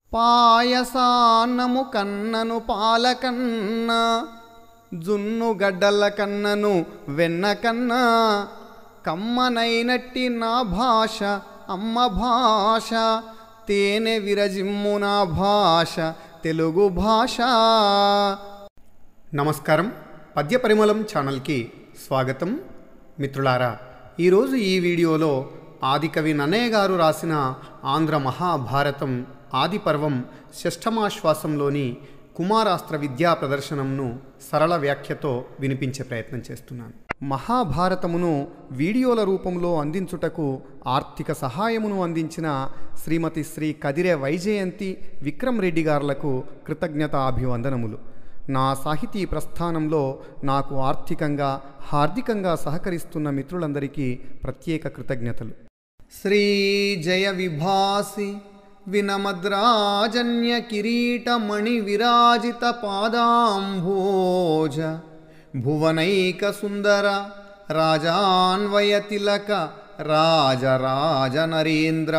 పాయసాన్నము కన్నను పాలకన్న, జున్ను గడ్డల కన్నను వెన్న కన్నా, కమ్మనైనట్టి నా భాష అమ్మ భాష, తేనె విరజిమ్ము నా భాష తెలుగు భాష. నమస్కారం, పద్య పరిమళం ఛానల్కి స్వాగతం. మిత్రులారా, ఈరోజు ఈ వీడియోలో ఆదికవి నన్నయ్య గారు రాసిన ఆంధ్ర మహాభారతం ఆదిపర్వం షష్ఠమాశ్వాసంలోని కుమారాస్త్ర విద్యా ప్రదర్శనంను సరళ వ్యాఖ్యతో వినిపించే ప్రయత్నం చేస్తున్నాను. మహాభారతమును వీడియోల రూపంలో అందించుటకు ఆర్థిక సహాయమును అందించిన శ్రీమతి శ్రీ కదిరె వైజయంతి విక్రమ్ రెడ్డి గారులకు కృతజ్ఞతాభివందనములు. నా సాహితీ ప్రస్థానంలో నాకు ఆర్థికంగా హార్దికంగా సహకరిస్తున్న మిత్రులందరికీ ప్రత్యేక కృతజ్ఞతలు. శ్రీ జయ విభాసి వినమద్రాజన్య కిరీటమణి విరాజిత పాదాంభోజ, భువనైక సుందర రాజాన్వయ తిలక రాజరాజ నరేంద్ర.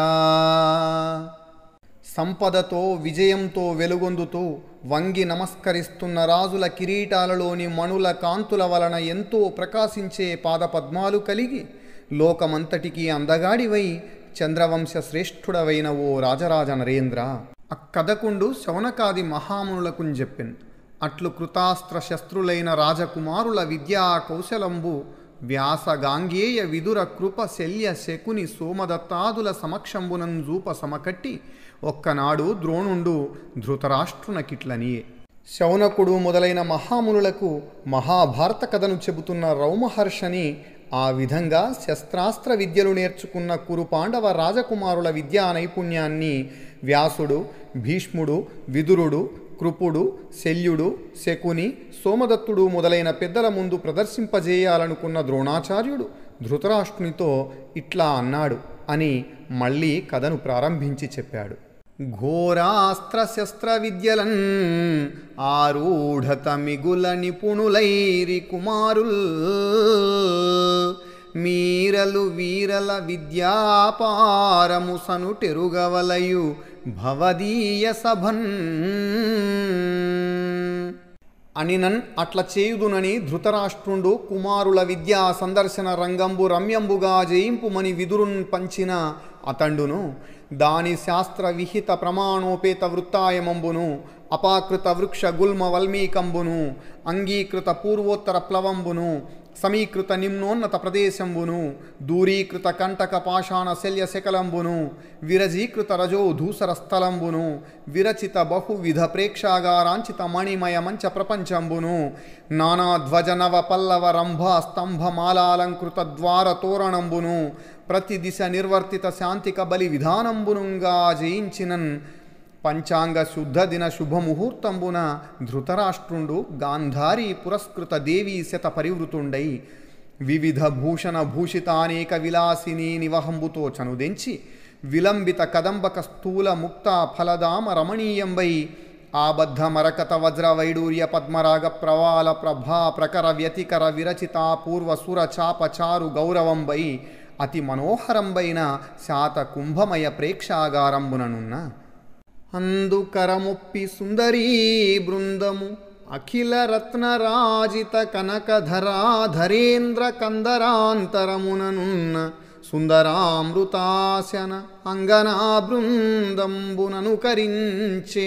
సంపదతో విజయంతో వెలుగొందుతూ వంగి నమస్కరిస్తున్న రాజుల కిరీటాలలోని మణుల కాంతుల వలన ఎంతో ప్రకాశించే పాదపద్మాలు కలిగి లోకమంతటికీ అందగాడివై చంద్రవంశ శ్రేష్ఠుడవైన ఓ రాజరాజ నరేంద్ర. అక్కదకుండు శౌనకాది మహామునులకు చెప్పెన్, అట్లు కృతాస్త్ర శస్త్రులైన రాజకుమారుల విద్యా కౌశలంబు వ్యాస గాంగేయ విదుర కృప శల్య శకుని సోమదత్తాదుల సమక్షంబునంజూప సమకట్టి ఒక్కనాడు ద్రోణుండు ధృతరాష్ట్రునకిట్లనియే. శౌనకుడు మొదలైన మహామునులకు మహాభారత కథను చెబుతున్న రౌమహర్షని ఆ విధంగా శస్త్రాస్త్ర విద్యలు నేర్చుకున్న కురు పాండవ రాజకుమారుల విద్యా నైపుణ్యాన్ని వ్యాసుడు, భీష్ముడు, విదురుడు, కృపుడు, శల్యుడు, శకుని, సోమదత్తుడు మొదలైన పెద్దల ముందు ప్రదర్శింపజేయాలనుకున్న ద్రోణాచార్యుడు ధృతరాష్ట్రునితో ఇట్లా అన్నాడు అని మళ్ళీ కథను ప్రారంభించి చెప్పాడు. ఘోరాస్త్ర శస్త్ర విద్యలన్ ఆరూఢత మిగుల నిపుణులైరి కుమారుల్, మీరలు వీరల విద్యాపారము సనుటెరుగవలయు భవదీయ సభన్ అనినన్. అట్ల చేయుదునని ధృతరాష్ట్రుండు కుమారుల విద్యా సందర్శన రంగంబు రమ్యంబుగా జయింపుమని విదురున్ పంచిన అతండును దాని శాస్త్ర విహిత ప్రమాణోపేత వృత్తాయమంబును అపాకృత వృక్ష గుల్మ వల్మీకంబును అంగీకృత పూర్వోత్తర ప్లవంబును సమీకృత నిమ్నోన్నత ప్రదేశంబును దూరీకృత కంటక పాషాణ శల్య శకలంబును విరజీకృత రజో ధూసర స్థలంబును విరచిత బహువిధ ప్రేక్షాగారాంచిత మణిమయ మంచ ప్రపంచంబును నానాధ్వజ నవ పల్లవ రంభ స్తంభ మాలాలంకృత ద్వార తోరణంబును ప్రతి దిశ నిర్వర్తిత శాంతిక బలి విధానంబునుగా జయించినన్. పంచాంగ శుద్ధ దిన శుభముహూర్తంబున ధృతరాష్ట్రుండు గాంధారీ పురస్కృత దేవీ శత పరివృతుండై వివిధ భూషణ భూషితానేక విలాసిని నివహంబుతో చనుదెంచి విలంబిత కదంబక స్థూల ముక్త ఫలదామ రమణీయంబై ఆబద్ధ మరకత వజ్ర వైడూర్య పద్మరాగ ప్రవాల ప్రభా ప్రకర వ్యతికర విరచిత పూర్వ సుర చాప చారు గౌరవంబై అతి మనోహరంబైన శాత కుంభమయ ప్రేక్షాగారంబుననున్న అందుకరముప్పి సుందరీ బృందము అఖిల రత్నరాజిత కనకధరాధరేంద్ర కందరాంతరముననున్న సుందరామృతాశన అంగనా బృందంబుననుకరించే.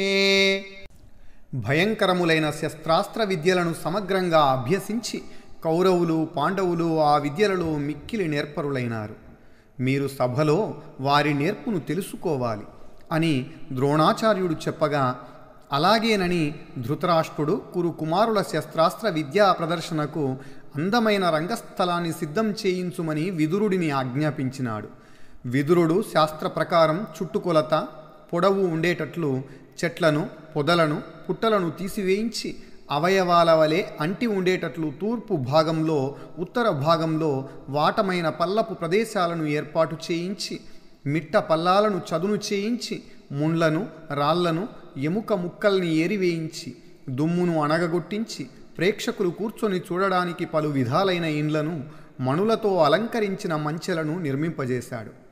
భయంకరములైన శస్త్రాస్త్ర విద్యలను సమగ్రంగా అభ్యసించి కౌరవులు పాండవులు ఆ విద్యలలో మిక్కిలి నేర్పరులైనారు. మీరు సభలో వారి నేర్పును తెలుసుకోవాలి అని ద్రోణాచార్యుడు చెప్పగా అలాగేనని ధృతరాష్ట్రుడు కురు కుమారుల శస్త్రాస్త్ర విద్యా ప్రదర్శనకు అందమైన రంగస్థలాన్ని సిద్ధం చేయించుమని విదురుడిని ఆజ్ఞాపించినాడు. విదురుడు శాస్త్ర ప్రకారం చుట్టుకొలత పొడవు ఉండేటట్లు చెట్లను పొదలను పుట్టలను తీసివేయించి అవయవాల వలె అంటి ఉండేటట్లు తూర్పు భాగంలో ఉత్తర భాగంలో వాటమైన పల్లపు ప్రదేశాలను ఏర్పాటు చేయించి మిట్ట పల్లాలను చదును చేయించి ముండ్లను రాళ్లను ఎముక ముక్కల్ని ఏరివేయించి దుమ్మును అణగగొట్టించి ప్రేక్షకులు కూర్చొని చూడడానికి పలు విధాలైన ఇండ్లను మణులతో అలంకరించిన మంచెలను నిర్మింపజేశాడు.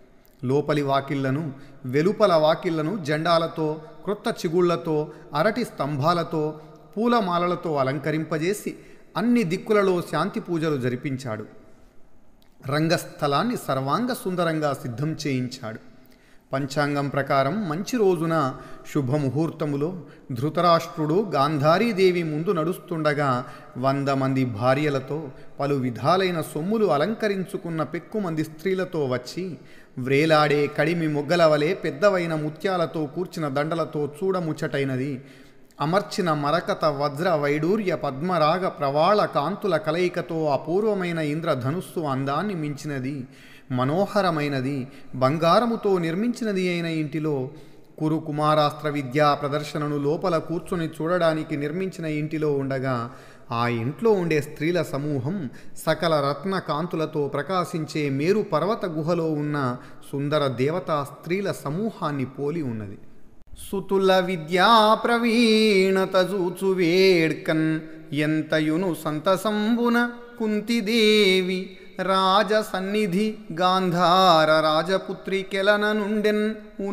లోపలి వాకిళ్లను వెలుపల వాకిళ్లను జెండాలతో, క్రొత్త చిగుళ్లతో, అరటి స్తంభాలతో, పూలమాలలతో అలంకరింపజేసి అన్ని దిక్కులలో శాంతి పూజలు జరిపించాడు. రంగస్థలాన్ని సర్వాంగ సుందరంగా సిద్ధం చేయించాడు. పంచాంగం ప్రకారం మంచి రోజున శుభముహూర్తములో ధృతరాష్ట్రుడు గాంధారీదేవి ముందు నడుస్తుండగా 100 మంది భార్యలతో, పలు విధాలైన సొమ్ములు అలంకరించుకున్న పెక్కుమంది స్త్రీలతో వచ్చి వ్రేలాడే కడిమి మొగ్గల వలె పెద్దవైన ముత్యాలతో కూర్చిన దండలతో చూడముచ్చటైనది, అమర్చిన మరకత వజ్ర వైడూర్య పద్మరాగ ప్రవాళ కాంతుల కలయికతో అపూర్వమైన ఇంద్రధనుస్సు అందాన్ని మించినది, మనోహరమైనది, బంగారముతో నిర్మించినది అయిన ఇంటిలో కురు కుమారాస్త్ర విద్యా ప్రదర్శనను లోపల కూర్చొని చూడడానికి నిర్మించిన ఇంటిలో ఉండగా ఆ ఇంట్లో ఉండే స్త్రీల సమూహం సకల రత్న కాంతులతో ప్రకాశించే మేరు పర్వత గుహలో ఉన్న సుందర దేవతా స్త్రీల సమూహాన్ని పోలి ఉన్నది. సుతుల విద్యా ప్రవీణత జూచు వేడ్కన్ ఎంతయును సంతసంబున కుంతిదేవి రాజ సన్నిధి గాంధార రాజపుత్రికెలన నుండెన్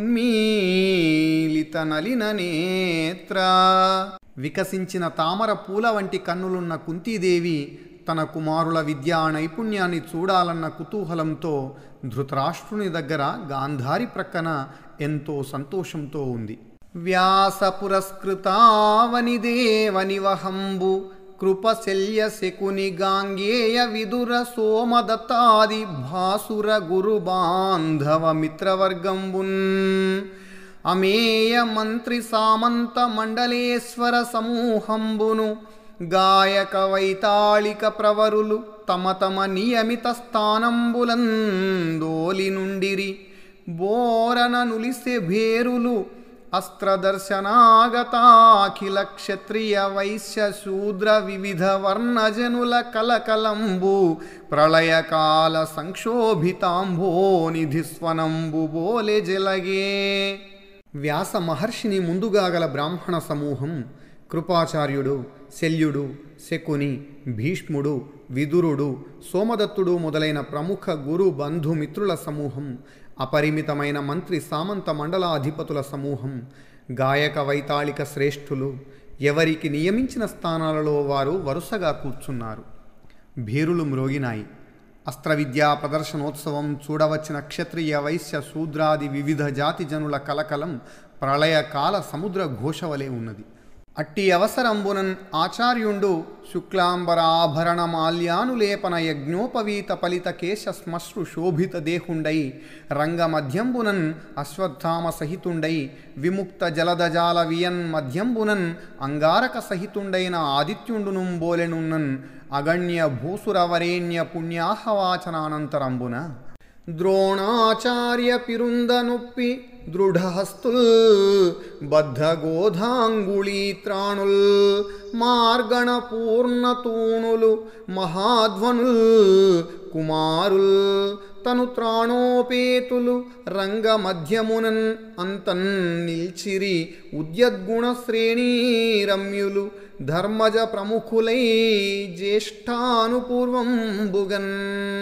ఉన్మీలిత నలిన నేత్ర. వికసించిన తామర పూల వంటి కన్నులున్న కుంతీదేవి తన కుమారుల విద్యా నైపుణ్యాన్ని చూడాలన్న కుతూహలంతో ధృతరాష్ట్రుని దగ్గర గాంధారి ప్రక్కన ఎంతో సంతోషంతో ఉంది. వ్యాస పురస్కృతావని దేవనివహంబు కృపశల్య శకుని గాంగేయ విదుర సోమదత్తాది భాసుర గురు బాంధవ మిత్రవర్గంబున్ అమేయ మంత్రి సామంత మండలేశ్వర సమూహంబును గాయక వైతాళిక ప్రవరులు తమ తమ నియమిత స్థానంబులందోలి నుండిరి. బోరన నులిసె భేరులు అస్త్రదర్శనాగతాఖిల క్షత్రియ వైశ్య శూద్ర వివిధ వర్ణజనుల కలకలంబు ప్రళయకాల సంక్షోభితాంభోనిధిస్వనంబు బోలె జలగే. వ్యాస మహర్షిని ముందుగా గల బ్రాహ్మణ సమూహం, కృపాచార్యుడు, శల్యుడు, శకుని, భీష్ముడు, విదురుడు, సోమదత్తుడు మొదలైన ప్రముఖ గురు బంధుమిత్రుల సమూహం, అపరిమితమైన మంత్రి సామంత మండలాధిపతుల సమూహం, గాయక వైతాళిక శ్రేష్ఠులు ఎవరికి నియమించిన స్థానాలలో వారు వరుసగా కూర్చున్నారు. భేరులు మ్రోగినాయి. అస్త్రవిద్యా ప్రదర్శనోత్సవం చూడవచ్చిన క్షత్రియ వైశ్య శూద్రాది వివిధ జాతి జనుల కలకలం ప్రళయకాల సముద్ర ఘోషవలే ఉన్నది. అట్టి అవసరంబునన్ ఆచార్యుండు శుక్లాంబరాభరణ మాల్యానులేపన యజ్ఞోపవీత ఫలిత కేశ శ్మశ్రు శోభిత దేహుండై రంగమధ్యంబునన్ అశ్వత్థామ సహితుండై విముక్త జలదజాల వియన్ మధ్యంబునన్ అంగారక సహితుండైన ఆదిత్యుండును బోలెనున్నన్ అగణ్య భూసురవరేణ్య పుణ్యాహవాచనానంతరంబున ద్రోణాచార్య పిరుందనొప్పి దృఢహస్తుల్ బద్ధగోధాంగుళీత్రాణుల్ మార్గణ పూర్ణతూణులు మహాధ్వనుల్ కుమారుల్ తను త్రాణోపేతులు రంగమధ్యమునన్ అంతన్ నిల్చిరి ఉద్యద్గుణ శ్రేణీ రమ్యులు ధర్మజ ప్రముఖులై జ్యేష్ఠానుపూర్వంబుగన్.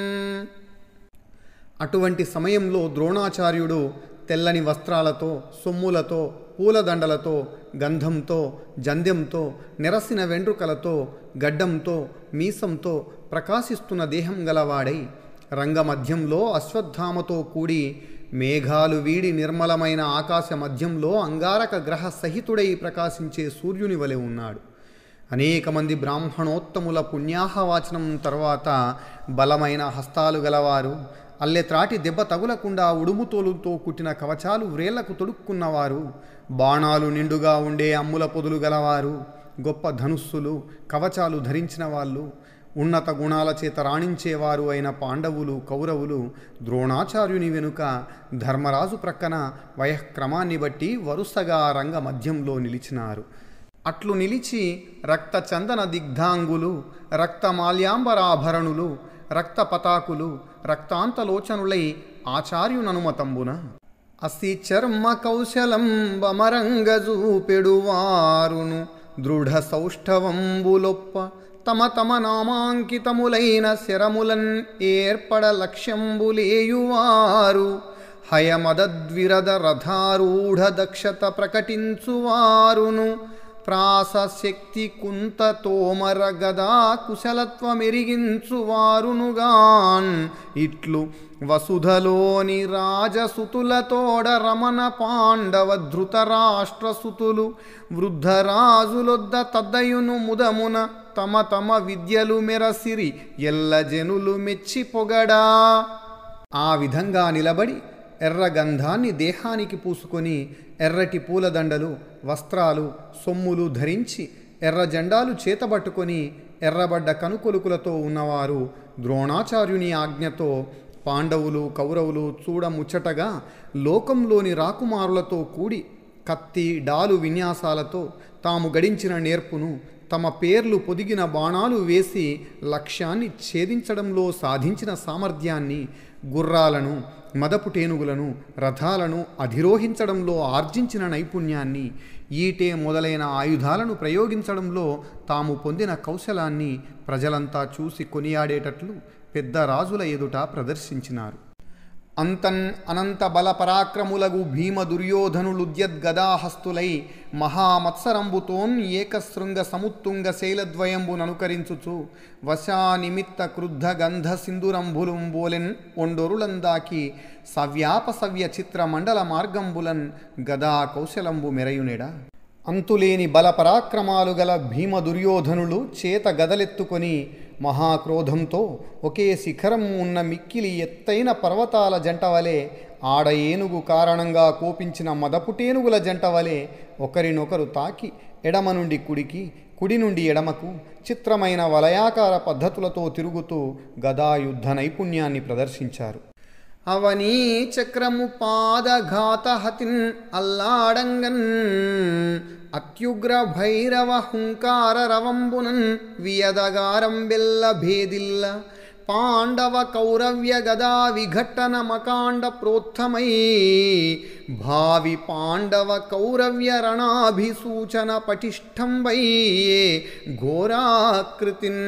అటువంటి సమయంలో ద్రోణాచార్యుడు తెల్లని వస్త్రాలతో, సొమ్ములతో, పూలదండలతో, గంధంతో, జంధ్యంతో, నెరసిన వెంట్రుకలతో, గడ్డంతో, మీసంతో ప్రకాశిస్తున్న దేహం గలవాడై రంగమధ్యంలో అశ్వత్థామతో కూడి మేఘాలు వీడి నిర్మలమైన ఆకాశ మధ్యంలో అంగారక గ్రహ సహితుడై ప్రకాశించే సూర్యుని వలె ఉన్నాడు. అనేక మంది బ్రాహ్మణోత్తముల పుణ్యాహవాచనం తర్వాత బలమైన హస్తాలు గలవారు, అల్లెత్రాటి దెబ్బ తగులకుండా ఉడుముతోలుతో కుట్టిన కవచాలు వ్రేళ్లకు తొడుక్కున్నవారు, బాణాలు నిండుగా ఉండే అమ్ముల పొదులు గలవారు, గొప్ప ధనుస్సులు, కవచాలు ధరించిన వాళ్ళు, ఉన్నత గుణాల చేత రాణించేవారు అయిన పాండవులు, కౌరవులు ద్రోణాచార్యుని వెనుక ధర్మరాజు ప్రక్కన వయఃక్రమాన్ని బట్టి వరుసగా రంగ మధ్యంలో నిలిచినారు. అట్లు నిలిచి రక్త చందన దిగ్ధాంగులు, రక్తమాల్యాంబరాభరణులు, రక్త పతాకులు, రక్తాంతలోచనులై ఆచార్యుననుమతంబున అసి చర్మ కౌశలం బమరంగజూపెడువారును దృఢ సౌష్ఠవంబులొప్ప తమ తమ నామాంకితములైన శరములన్ ఏర్పడ లక్ష్యంబులేయువారు హయమదద్విరద రథారూఢ దక్షత ప్రకటించువారును ప్రాసశక్తి కుంత తోమర గదా కుశలత్వమెరిగించువారునుగాన్ ఇట్లు వసుధలోని రాజసుతులతోడ రమణ పాండవ ధృతరాష్ట్రసుతులు వృద్ధరాజులొద్ద తద్దయును ముదమున తమ తమ విద్యలు మెరసిరి ఎల్ల జనులు మెచ్చి పొగడా. ఆ విధంగా నిలబడి ఎర్ర గంధాన్ని దేహానికి పూసుకొని ఎర్రటి పూలదండలు వస్త్రాలు సొమ్ములు ధరించి ఎర్ర జెండాలు చేతబట్టుకొని ఎర్రబడ్డ కనుకొలుకులతో ఉన్నవారు ద్రోణాచార్యుని ఆజ్ఞతో పాండవులు కౌరవులు చూడముచ్చటగా లోకంలోని రాకుమారులతో కూడి కత్తి డాలు విన్యాసాలతో తాము గడించిన నేర్పును తమ పేర్లు పొదిగిన బాణాలు వేసి లక్ష్యాన్ని ఛేదించడంలో సాధించిన సామర్థ్యాన్ని గుర్రాలను మదపుటేనుగులను రథాలను అధిరోహించడంలో ఆర్జించిన నైపుణ్యాన్ని ఈటే మొదలైన ఆయుధాలను ప్రయోగించడంలో తాము పొందిన కౌశలాన్ని ప్రజలంతా చూసి కొనియాడేటట్లు పెద్ద రాజుల ఎదుట ప్రదర్శించినారు. అంతన్ అనంత బల పరాక్రములగు భీమ దుర్యోధనులుద్యద్గదాహస్తులై మహామత్సరంబుతోన్ ఏకశృంగ సముత్తుంగ శైలద్వయంబు ననుకరించుచు వశానిమిత్త క్రుద్ధ గంధ సింధురంభులుంబోలెన్ ఒండొరులందాకి సవ్యాపసవ్య చిత్ర మండల మార్గంబులన్ గదా కౌశలంబు మెరయునెడా. అంతులేని బల పరాక్రమాలు గల భీమ దుర్యోధనులు చేత గదలెత్తుకొని మహాక్రోధంతో ఒకే శిఖరం ఉన్న మిక్కిలి ఎత్తైన పర్వతాల జంటవలే ఆడ ఏనుగు కారణంగా కోపించిన మదపుటేనుగుల జంటవలే ఒకరినొకరు తాకి ఎడమ నుండి కుడికి కుడి నుండి ఎడమకు చిత్రమైన వలయాకార పద్ధతులతో తిరుగుతూ గదాయుద్ధ నైపుణ్యాన్ని ప్రదర్శించారు. అవనీ చక్రము పాదఘాతహతిన్ అల్లాడంగన్ అత్యుగ్ర భైరవ హుంకార రవంబునన్ వియదగారం బెల్ల భేదిల్ల పాండవ కౌరవ్య గదా విఘట్టన మకాండ ప్రోత్థమై భావి పాండవ కౌరవ్య రణాభిసూచన పటిష్టంబై ఘోరాకృతిన్.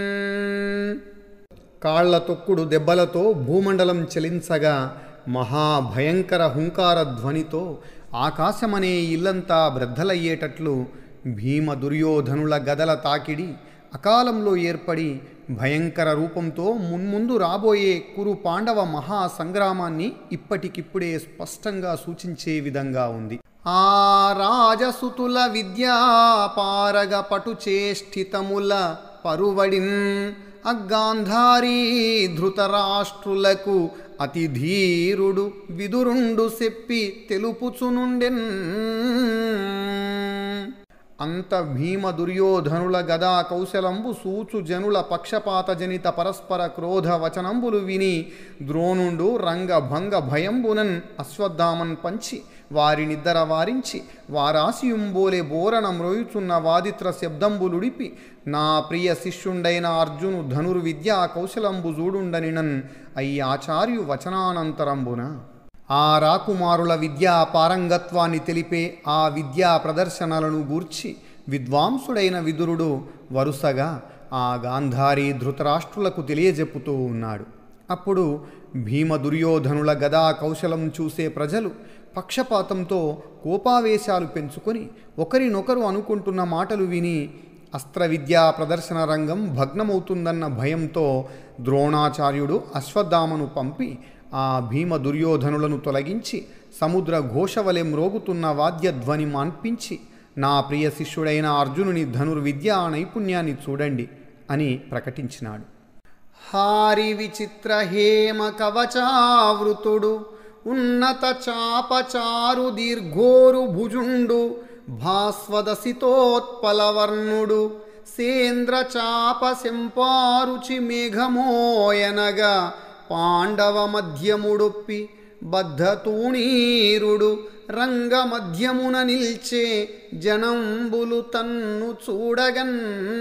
కాళ్ల తొక్కుడు దెబ్బలతో భూమండలం చలించగా మహాభయంకర హుంకార ధ్వనితో ఆకాశమనే ఇల్లంతా బ్రద్దలయ్యేటట్లు భీమ దుర్యోధనుల గదల తాకిడి అకాలంలో ఏర్పడి భయంకర రూపంతో మున్ముందు రాబోయే కురు పాండవ మహాసంగ్రామాన్ని ఇప్పటికిప్పుడే స్పష్టంగా సూచించే విధంగా ఉంది. ఆ రాజసుతుల విద్యాపారగ పటుచేష్టితముల పరువడిన్ అగ్గాంధారీ ధృతరాష్ట్రులకు అతి ధీరుడు విదురుండు చెప్పి తెలుపుచునుండెన్. అంత భీమ దుర్యోధనుల గదా కౌశలంబు సూచు జనుల పక్షపాత జనిత పరస్పర క్రోధ వచనంబులు విని ద్రోణుండు రంగ భంగ భయంబునన్ అశ్వత్థామన్ పంచి వారినిద్దర వారించి వారాసియుంబోలే బోరణ మ్రోయుచున్న వాదిత్ర శబ్దంబులుడిపి నా ప్రియ శిష్యుండైన అర్జును ధనుర్విద్యా కౌశలంబు జూడుండనినన్ అయ్యాచార్యు వచనానంతరంబున. ఆ రాకుమారుల విద్యా పారంగత్వాన్ని తెలిపే ఆ విద్యా ప్రదర్శనలను గూర్చి విద్వాంసుడైన విదురుడు వరుసగా ఆ గాంధారీ ధృతరాష్ట్రులకు తెలియజెప్పుతూ ఉన్నాడు. అప్పుడు భీమ దుర్యోధనుల గదా కౌశలం చూసే ప్రజలు పక్షపాతంతో కోపావేశాలు పెంచుకొని ఒకరినొకరు అనుకుంటున్న మాటలు విని అస్త్ర విద్యా ప్రదర్శన రంగం భగ్నమవుతుందన్న భయంతో ద్రోణాచార్యుడు అశ్వత్థామను పంపి ఆ భీమ దుర్యోధనులను తొలగించి సముద్ర ఘోషవలె మ్రోగుతున్న వాద్యధ్వని మాన్పించి నా ప్రియ శిష్యుడైన అర్జునుని ధనుర్విద్యా నైపుణ్యాన్ని చూడండి అని ప్రకటించినాడు. హారి విచిత్ర హేమ కవచావృతుడు ఉన్నత చాపచారు దీర్ఘోరు భుజుండు భాస్వదసితోత్పలవర్ణుడు సేంద్ర చాప శంపారుచి మేఘమోయనగా పాండవ మధ్యముడొప్పి బద్ధతూణీరుడు రంగ మధ్యమున నిల్చే జనంబులు తన్ను చూడగన్.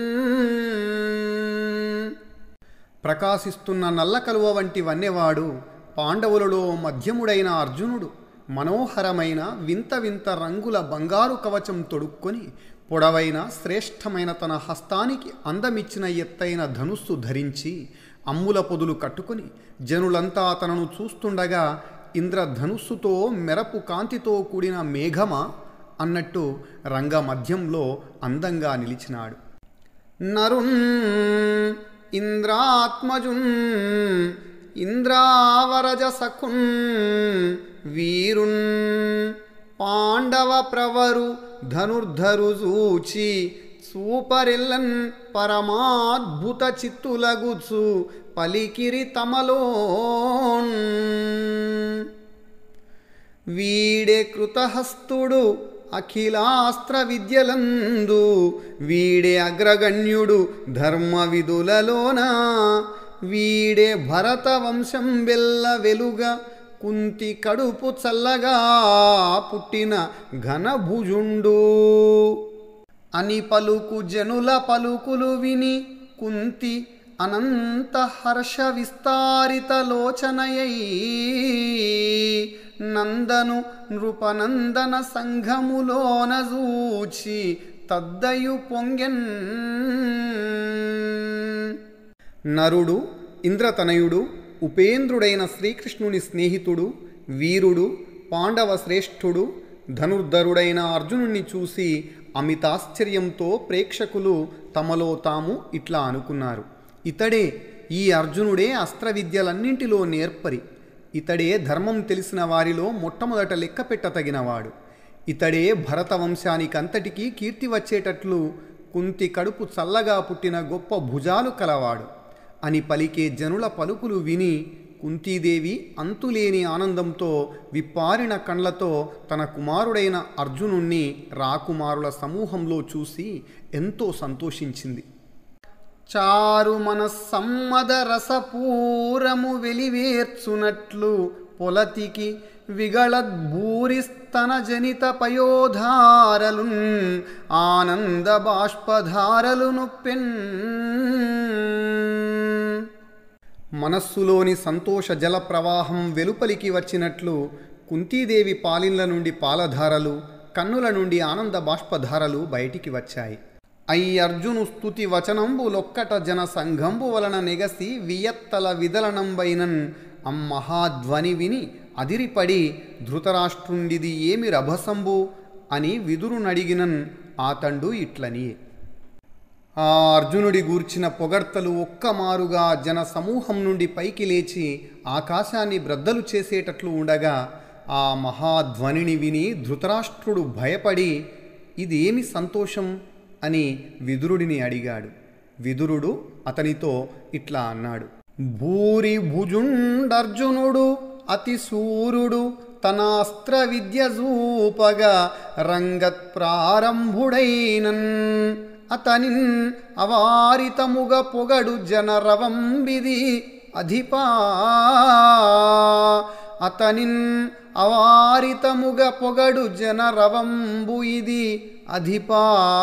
ప్రకాశిస్తున్న నల్ల కలువ వంటి వన్నెవాడు పాండవులలో మధ్యముడైన అర్జునుడు మనోహరమైన వింత వింత రంగుల బంగారు కవచం తొడుక్కొని పొడవైన శ్రేష్టమైన తన హస్తానికి అందమిచ్చిన ఎత్తైన ధనుస్సు ధరించి అమ్ముల పొదులు కట్టుకొని జనులంతా తనను చూస్తుండగా ఇంద్రధనుస్సుతో మెరపు కాంతితో కూడిన మేఘమా అన్నట్టు రంగమధ్యంలో అందంగా నిలిచినాడు. నరున్ ఇంద్రాత్మజున్ ఇంద్రావరజ సఖున్ వీరున్ పాండవ ప్రవరు ధనుర్ధరు జూచి సూపరెల్లన్ పరమాద్భుత చిత్తులగుచు పలికిరి తమలోన్. వీడే కృతహస్తుడు అఖిలాస్త్ర విద్యలందు వీడే అగ్రగణ్యుడు ధర్మ విధులలోన వీడే భరత వంశం వెల్ల వెలుగ కుంతి కడుపు చల్లగా పుట్టిన ఘనభుజుండు అని పలుకు జనుల పలుకులు విని కుంతి అనంత హర్ష విస్తారిత లోచనయై నందను నృపనందన సంఘములోన జూచి తద్దయు పొంగెన్. నరుడు ఇంద్రతనయుడు ఉపేంద్రుడైన శ్రీకృష్ణుని స్నేహితుడు వీరుడు పాండవ శ్రేష్ఠుడు ధనుర్ధరుడైన అర్జునుణ్ణి చూసి అమితాశ్చర్యంతో ప్రేక్షకులు తమలో తాము ఇట్లా అనుకున్నారు, ఇతడే, ఈ అర్జునుడే అస్త్ర విద్యలన్నింటిలో నేర్పరి, ఇతడే ధర్మం తెలిసిన వారిలో మొట్టమొదట లెక్క పెట్టతగినవాడు, ఇతడే భరత వంశానికంతటికీ కీర్తి వచ్చేటట్లు కుంతి కడుపు చల్లగా పుట్టిన గొప్ప భుజాలు కలవాడు అని పలికే జనుల పలుకులు విని కుంతీదేవి అంతులేని ఆనందంతో విప్పారిన కండ్లతో తన కుమారుడైన అర్జునుణ్ణి రాకుమారుల సమూహంలో చూసి ఎంతో సంతోషించింది. చారు మనస్సమ్మద రసపూరము వెలివేర్చునట్లు పొలతికి విగళద్భూరిస్తన జనిత పయోధారలున్ ఆనంద బాష్పధారలు నొప్పెన్. మనస్సులోని సంతోష జల ప్రవాహం వెలుపలికి వచ్చినట్లు కుంతీదేవి పాలిన్ల నుండి పాలధారలు, కన్నుల నుండి ఆనంద బాష్పధారలు బయటికి వచ్చాయి. అర్జును స్తుతి వచనంబులొక్కట జన సంఘంబు వలన నెగసి వియత్తల విదలనంబైనన్ అమ్మహాధ్వని విని అదిరిపడి ధృతరాష్ట్రుండిది ఏమి రభసంబు అని విదురునడిగినన్ ఆతండు ఇట్లని. ఆ అర్జునుడి గూర్చిన పొగడ్తలు ఒక్కమారుగా జన సమూహం నుండి పైకి లేచి ఆకాశాన్ని బ్రద్దలు చేసేటట్లు ఉండగా ఆ మహాధ్వనిని విని ధృతరాష్ట్రుడు భయపడి ఇదేమి సంతోషం అని విదురుడిని అడిగాడు. విదురుడు అతనితో ఇట్లా అన్నాడు, భూరి భుజుండర్జునుడు అతి సూర్యుడు తన అస్త్ర విద్య జూపగా రంగత్ ప్రారంభుడైనన్ అతనిన్ అవారితముగ పొగడు జనరవంబిది అధిపా. అతనిన్ అవారితముగ పొగడు జనరవంబు ఇది అధిపా.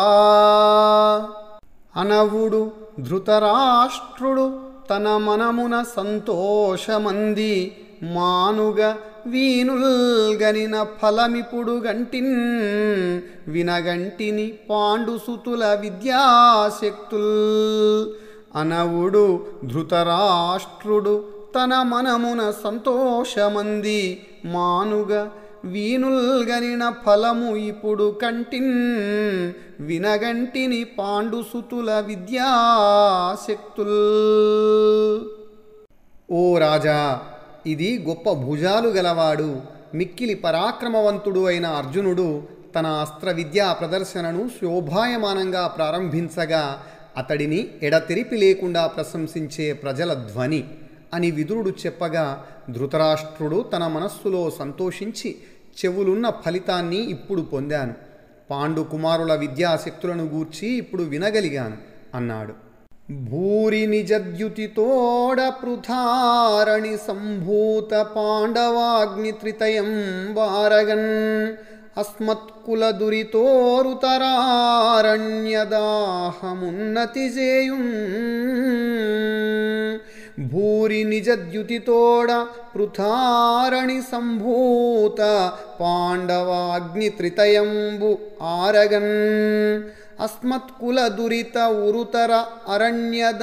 అనవుడు ధృతరాష్ట్రుడు తన మనమున సంతోషమంది మానుగ వీనుల్గనిన ఫలమిపుడు గంటిన్ వినగంటిని పాండుసుతుల విద్యాశక్తుల్. అనవుడు ధృతరాష్ట్రుడు తన మనమున సంతోషమంది మానుగ వీనుల్గనిన ఫలము ఇప్పుడు కంటిన్ వినగంటిని పాండుసుతుల విద్యాశక్తుల్. ఓ రాజా, ఇది గొప్ప భుజాలు గలవాడు మిక్కిలి పరాక్రమవంతుడు అయిన అర్జునుడు తన అస్త్ర విద్యా ప్రదర్శనను శోభాయమానంగా ప్రారంభించగా అతడిని ఎడతెరిపి లేకుండా ప్రశంసించే ప్రజల ధ్వని అని విదురుడు చెప్పగా ధృతరాష్ట్రుడు తన మనస్సులో సంతోషించి చెవులున్న ఫలితాన్ని ఇప్పుడు పొందాను, పాండు కుమారుల విద్యాశక్తులను గూర్చి ఇప్పుడు వినగలిగాను అన్నాడు. భూరి నిజద్యుతితోడ పృథారణి సంభూత పాండవాగ్నిత్రితయం వారగన్ అస్మత్కుల దురితోరుతరారణ్యదాహమున్నతి చేయున్. భూరి నిజద్యుతితోడ పృథారణి సంభూత పాండవాగ్నిత్రితయంబు ఆరగన్ అస్మత్కుల దురిత ఉరుతర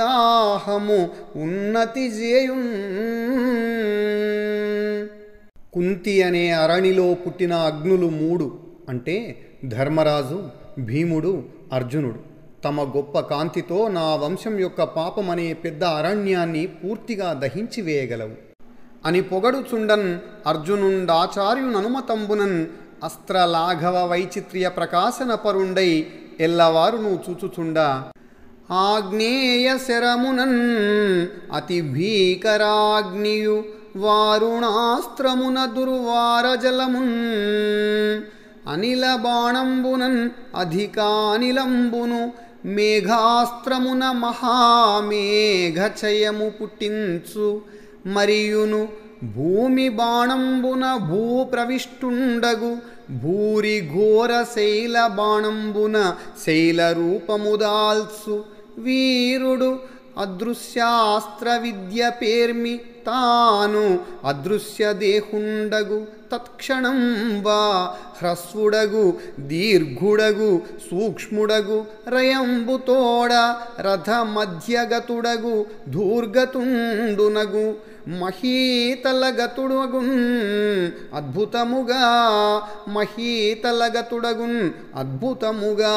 అరణ్యదాహము ఉన్నతి చేయున్. కుంతి అనే అరణిలో పుట్టిన అగ్నులు మూడు అంటే ధర్మరాజు, భీముడు, అర్జునుడు తమ గొప్ప కాంతితో నా వంశం యొక్క పాపమనే పెద్ద అరణ్యాన్ని పూర్తిగా దహించి వేయగలవు అని పొగడుచుండన్ అర్జునుండాచార్యుననుమతంబునన్ అస్త్రలాఘవ వైచిత్ర్య ప్రకాశన పరుండై ఎల్లవారును చూచుచుండా ఆగ్నేయ శరమునన్ అతి భీకరాగ్నియు వారుణాస్త్రమున దుర్వారజలమున్ అనిల బాణంబునన్ అధికానిలంబును మేఘాస్త్రమున మహామేఘచయము పుట్టించు మరియును భూమి బాణంబున భూప్రవిష్టుండగు భూరి ఘోర శైల బాణంబున శైల రూపముదాల్సు వీరుడు అదృశ్యాస్త్ర విద్య పేర్మి తాను అదృశ్య దేహుండగు తత్క్షణంబా హ్రస్వుడగు దీర్ఘుడగు సూక్ష్ముడగు రయంబుతోడ రథ మధ్యగతుడగు ధూర్గతుండునగు మహీతలగతుడగున్ అద్భుతముగా మహీతలగతుడగున్ అద్భుతముగా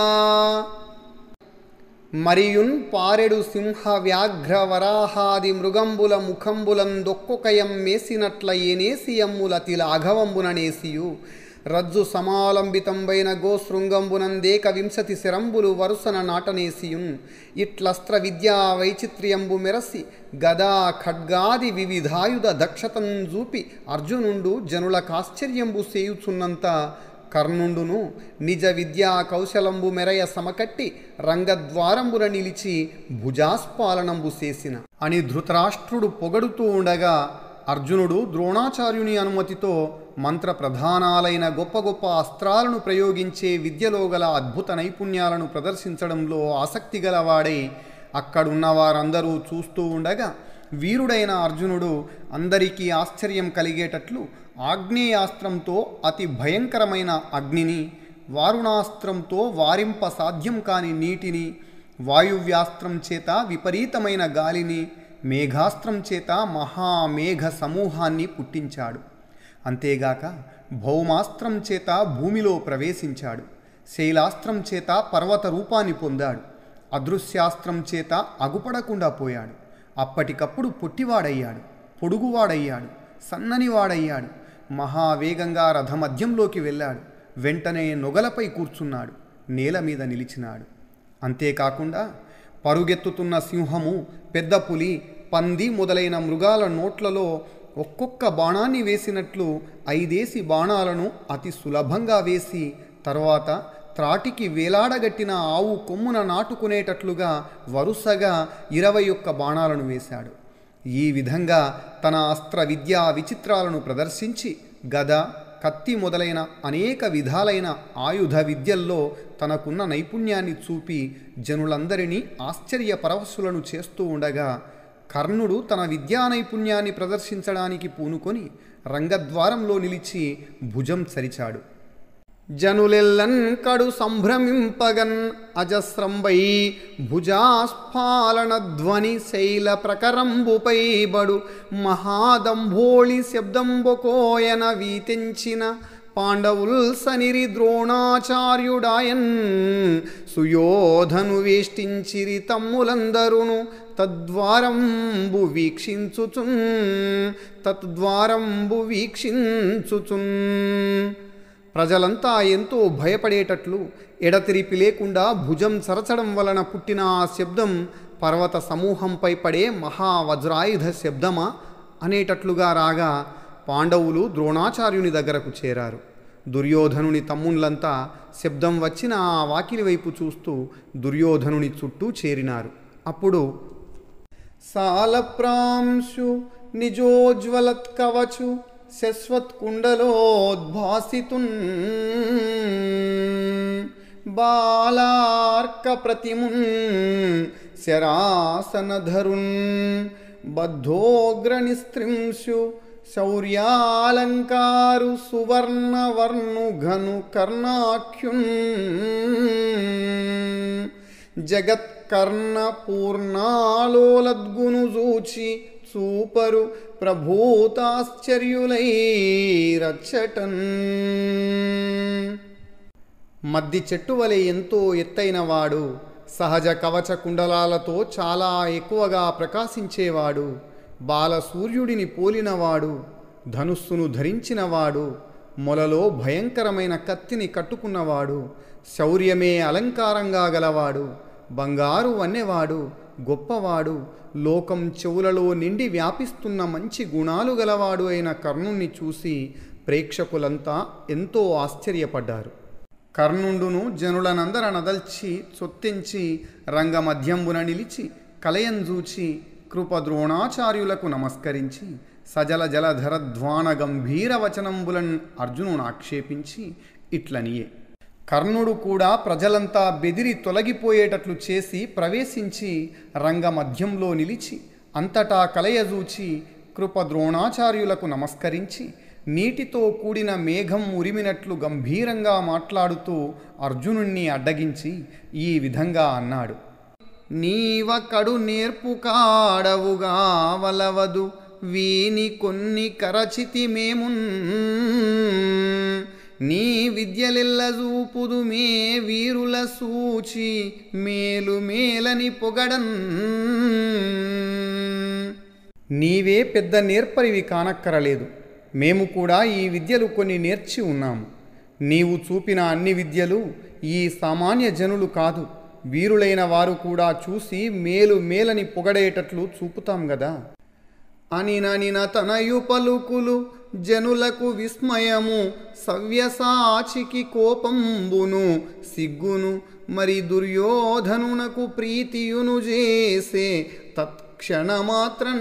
మరియున్ పారెడు సింహ వ్యాఘ్ర వరాహాది మృగంబుల ముఖంబులందొక్కొకయం మేసినట్ల ఏనేసియమ్ములతి లాఘవంబుననేసియు రజ్జు సమాలంబితంబైన గోశృంగంబునందేక వింశతి శిరంబులు వరుసన నాటనేసియున్ ఇట్లస్త్ర విద్యా వైచిత్ర్యంబు మెరసి గదా ఖడ్గాది వివిధాయుధ దక్షతం జూపి అర్జునుండు జనుల కాశ్చర్యంబు సేయుచున్నంత కర్ణుండును నిజ విద్యా కౌశలంబు మెరయ సమకట్టి రంగద్వారంబున నిలిచి భుజాస్పాలనంబు చేసిన అని ధృతరాష్ట్రుడు పొగడుతూ ఉండగా అర్జునుడు ద్రోణాచార్యుని అనుమతితో మంత్ర ప్రధానాలైన గొప్ప గొప్ప అస్త్రాలను ప్రయోగించే విద్యలో గల అద్భుత నైపుణ్యాలను ప్రదర్శించడంలో ఆసక్తి గలవాడై అక్కడున్న వారందరూ చూస్తూ ఉండగా వీరుడైన అర్జునుడు అందరికీ ఆశ్చర్యం కలిగేటట్లు ఆగ్నేయాస్త్రంతో అతి భయంకరమైన అగ్నిని, వారుణాస్త్రంతో వారింప సాధ్యం కాని నీటిని, వాయువ్యాస్త్రం చేత విపరీతమైన గాలిని, మేఘాస్త్రం చేత మహామేఘ సమూహాన్ని పుట్టించాడు. అంతేగాక భౌమాస్త్రం చేత భూమిలో ప్రవేశించాడు. శైలాస్త్రం చేత పర్వత రూపాన్ని పొందాడు. అదృశ్యాస్త్రం చేత అగుపడకుండా పోయాడు. అప్పటికప్పుడు పొట్టివాడయ్యాడు, పొడుగువాడయ్యాడు, సన్ననివాడయ్యాడు. మహావేగంగా రథమధ్యంలోకి వెళ్ళాడు. వెంటనే నొగలపై కూర్చున్నాడు, నేల మీద నిలిచినాడు. అంతేకాకుండా పరుగెత్తుతున్న సింహము, పెద్ద పులి, పంది మొదలైన మృగాల నోట్లలో ఒక్కొక్క బాణాన్ని వేసినట్లు 5 బాణాలను అతి సులభంగా వేసి తర్వాత త్రాటికి వేలాడగట్టిన ఆవు కొమ్మున నాటుకునేటట్లుగా వరుసగా 21 బాణాలను వేశాడు. ఈ విధంగా తన అస్త్ర విద్యా విచిత్రాలను ప్రదర్శించి గద, కత్తి మొదలైన అనేక విధాలైన ఆయుధ విద్యల్లో తనకున్న నైపుణ్యాన్ని చూపి జనులందరినీ ఆశ్చర్యపరవశులను చేస్తూ ఉండగా కర్ణుడు తన విద్యా నైపుణ్యాన్ని ప్రదర్శించడానికి పూనుకొని రంగద్వారంలో నిలిచి భుజం సరిచాడు. జనులెల్లన్ కడు సంభ్రమింపగన్ అజస్రంబై భుజాస్ఫాలన ధ్వని శైల ప్రకరంబుపై బడు మహాదంభోళి శబ్దంబొకోయన వీతించిన పాండవుల్ సనిరి ద్రోణాచార్యుడాయన్ సుయోధను వేష్టించిరి తమ్ములందరును తద్వారంబు వీక్షించుచున్ ప్రజలంతా ఎంతో భయపడేటట్లు ఎడతెరిపి లేకుండా భుజం సరచడం వలన పుట్టిన ఆ శబ్దం పర్వత సమూహంపై పడే మహావజ్రాయుధ శబ్దమా అనేటట్లుగా రాగా పాండవులు ద్రోణాచార్యుని దగ్గరకు చేరారు. దుర్యోధనుని తమ్ముళ్ళంతా శబ్దం వచ్చిన ఆ వాకిలి వైపు చూస్తూ దుర్యోధనుని చుట్టూ చేరినారు. అప్పుడు సాలప్రాంశు నిజోజ్వలత్కవచు శశ్వత్కుండలోద్భాసితున్ బాలార్క ప్రతిమున్ శరాసనధరున్ బద్ధోగ్రనిస్త్రింశు శౌర్యాలంకారు సువర్ణవర్ణుఘను కర్ణాఖ్యున్ జగత్కర్ణ పూర్ణాలోలద్గును జూచి సూపరు ప్రభూతాశ్చర్యులై రచ్చటన్. మద్ది చెట్టు వలె ఎంతో ఎత్తైన వాడు, సహజ కవచ కుండలాలతో చాలా ఎక్కువగా ప్రకాశించేవాడు, బాల సూర్యుడిని పోలినవాడు, ధనుస్సును ధరించినవాడు, మొలలో భయంకరమైన కత్తిని కట్టుకున్నవాడు, శౌర్యమే అలంకారంగా గలవాడు, బంగారు వన్నెవాడు, గొప్పవాడు, లోకం చెవులలో నిండి వ్యాపిస్తున్న మంచి గుణాలు గలవాడు అయిన కర్ణుణ్ణి చూసి ప్రేక్షకులంతా ఎంతో ఆశ్చర్యపడ్డారు. కర్ణుండును జనులనందర నదల్చి చొత్తించి రంగమధ్యంబున నిలిచి కలయంజూచి కృపద్రోణాచార్యులకు నమస్కరించి సజల జలధరధ్వాన గంభీర వచనంబులన్ అర్జునుని ఆక్షేపించి ఇట్లనియే. కర్ణుడు కూడా ప్రజలంతా బెదిరి తొలగిపోయేటట్లు చేసి ప్రవేశించి రంగమధ్యంలో నిలిచి అంతటా కలయజూచి కృపద్రోణాచార్యులకు నమస్కరించి నీటితో కూడిన మేఘం ఉరిమినట్లు గంభీరంగా మాట్లాడుతూ అర్జునుణ్ణి అడ్డగించి ఈ విధంగా అన్నాడు. నీవకడు నేర్పు కాడవుగా వలవదు వీని కొన్ని కరచితి మేమున్, నీ విద్యలెల్ల చూపుదు మే వీరుల సూచి మేలు మేలని పొగడన్. నీవే పెద్ద నేర్పరివి కానక్కరలేదు, మేము కూడా ఈ విద్యలు కొన్ని నేర్చి ఉన్నాము. నీవు చూపిన అన్ని విద్యలు ఈ సామాన్య జనులు కాదు, వీరులైన వారు కూడా చూసి మేలు మేలని పొగడేటట్లు చూపుతాం గదా. అనిననిన తనయు పలుకులు జనులకు విస్మయము, సవ్యసాచికి కోపంబును సిగ్గును, మరి దుర్యోధనునకు ప్రీతియును చేసే తత్క్షణమాత్రం.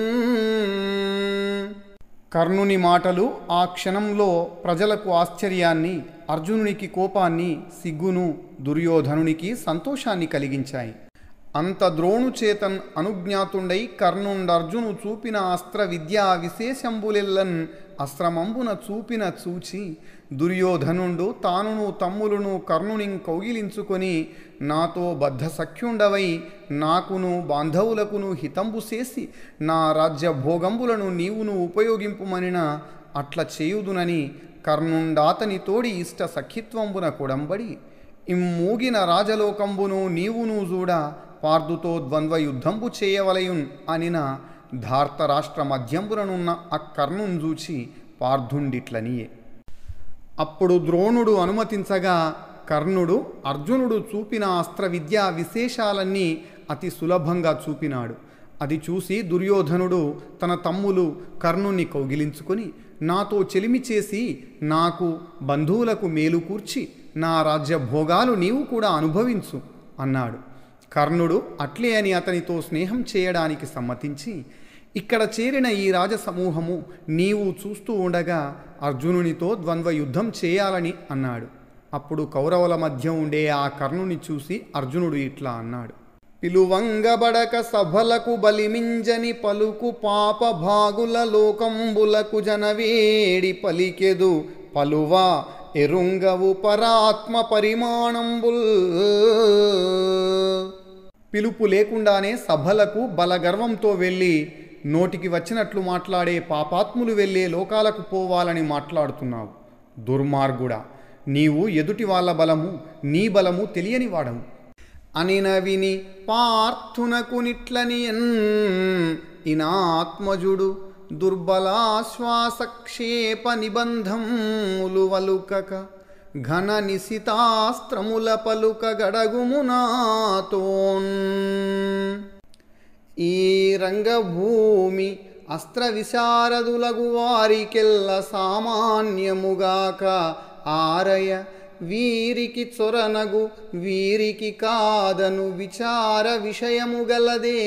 కర్ణుని మాటలు ఆ క్షణంలో ప్రజలకు ఆశ్చర్యాన్ని, అర్జునునికి కోపాన్ని, సిగ్గును, దుర్యోధనునికి సంతోషాన్ని కలిగించాయి. అంత ద్రోణు చేతన్ అనుజ్ఞాతుండై కర్ణుండర్జును చూపిన అస్త్ర విద్యా విశేషంబులెల్లన్ అస్త్రమంబున చూపిన చూచి దుర్యోధనుండు తానును తమ్ములను కర్ణుని కౌగిలించుకొని నాతో బద్ధ సఖ్యుండవై నాకును బాంధవులకును హితంబు చేసి నా రాజ్య భోగంబులను నీవును ఉపయోగింపుమనిన అట్ల చేయుదునని కర్ణుండాతని తోడి ఇష్ట సఖిత్వంబున కొడంబడి ఇమ్మూగిన రాజలోకంబును నీవును చూడ పార్థుతో ద్వంద్వ యుద్ధంబు చేయవలయున్ అనిన ధార్తరాష్ట్ర మధ్యంబుననున్న ఆ కర్ణున్ చూచి పార్థుండిట్లనియే. అప్పుడు ద్రోణుడు అనుమతించగా కర్ణుడు అర్జునుడు చూపిన అస్త్ర విద్యా విశేషాలన్నీ అతి సులభంగా చూపినాడు. అది చూసి దుర్యోధనుడు తన తమ్ములు కర్ణుని కౌగిలించుకొని నాతో చెలిమి చేసి నాకు బంధువులకు మేలు కూర్చి నా రాజ్య భోగాలు నీవు కూడా అనుభవించు అన్నాడు. కర్ణుడు అట్లే అని అతనితో స్నేహం చేయడానికి సమ్మతించి ఇక్కడ చేరిన ఈ రాజసమూహము నీవు చూస్తూ ఉండగా అర్జునునితో ద్వంద్వ యుద్ధం చేయాలని అన్నాడు. అప్పుడు కౌరవుల మధ్య ఉండే ఆ కర్ణుని చూసి అర్జునుడు ఇట్లా అన్నాడు. పిలువంగబడక సభలకు బలిమింజని పలుకు పాప భాగుల లోకంబులకు జనవేడి పలికెదు పలువా ఎరుంగవు పరాత్మ పరిమాణంబుల్. పిలుపు లేకుండానే సభలకు బలగర్వంతో వెళ్ళి నోటికి వచ్చినట్లు మాట్లాడే పాపాత్ములు వెళ్ళే లోకాలకు పోవాలని మాట్లాడుతున్నావు. దుర్మార్గుడా, నీవు ఎదుటి వాళ్ళ బలము నీ బలము తెలియని వాడము అనిన విని పార్థునకు నిట్లనియన్ ఇనాత్మజుడు దుర్బలాశ్వాసక్షేప నిబంధములు వలుకక ఘన నిశితాస్త్రముల పలుక గడగుమునాతోన్. ఈ రంగభూమి అస్త్ర విశారదులగు వారికెల్ల సామాన్యముగాక ఆరయ వీరికి చొరనగు వీరికి కాదను విచార విషయము గలదే.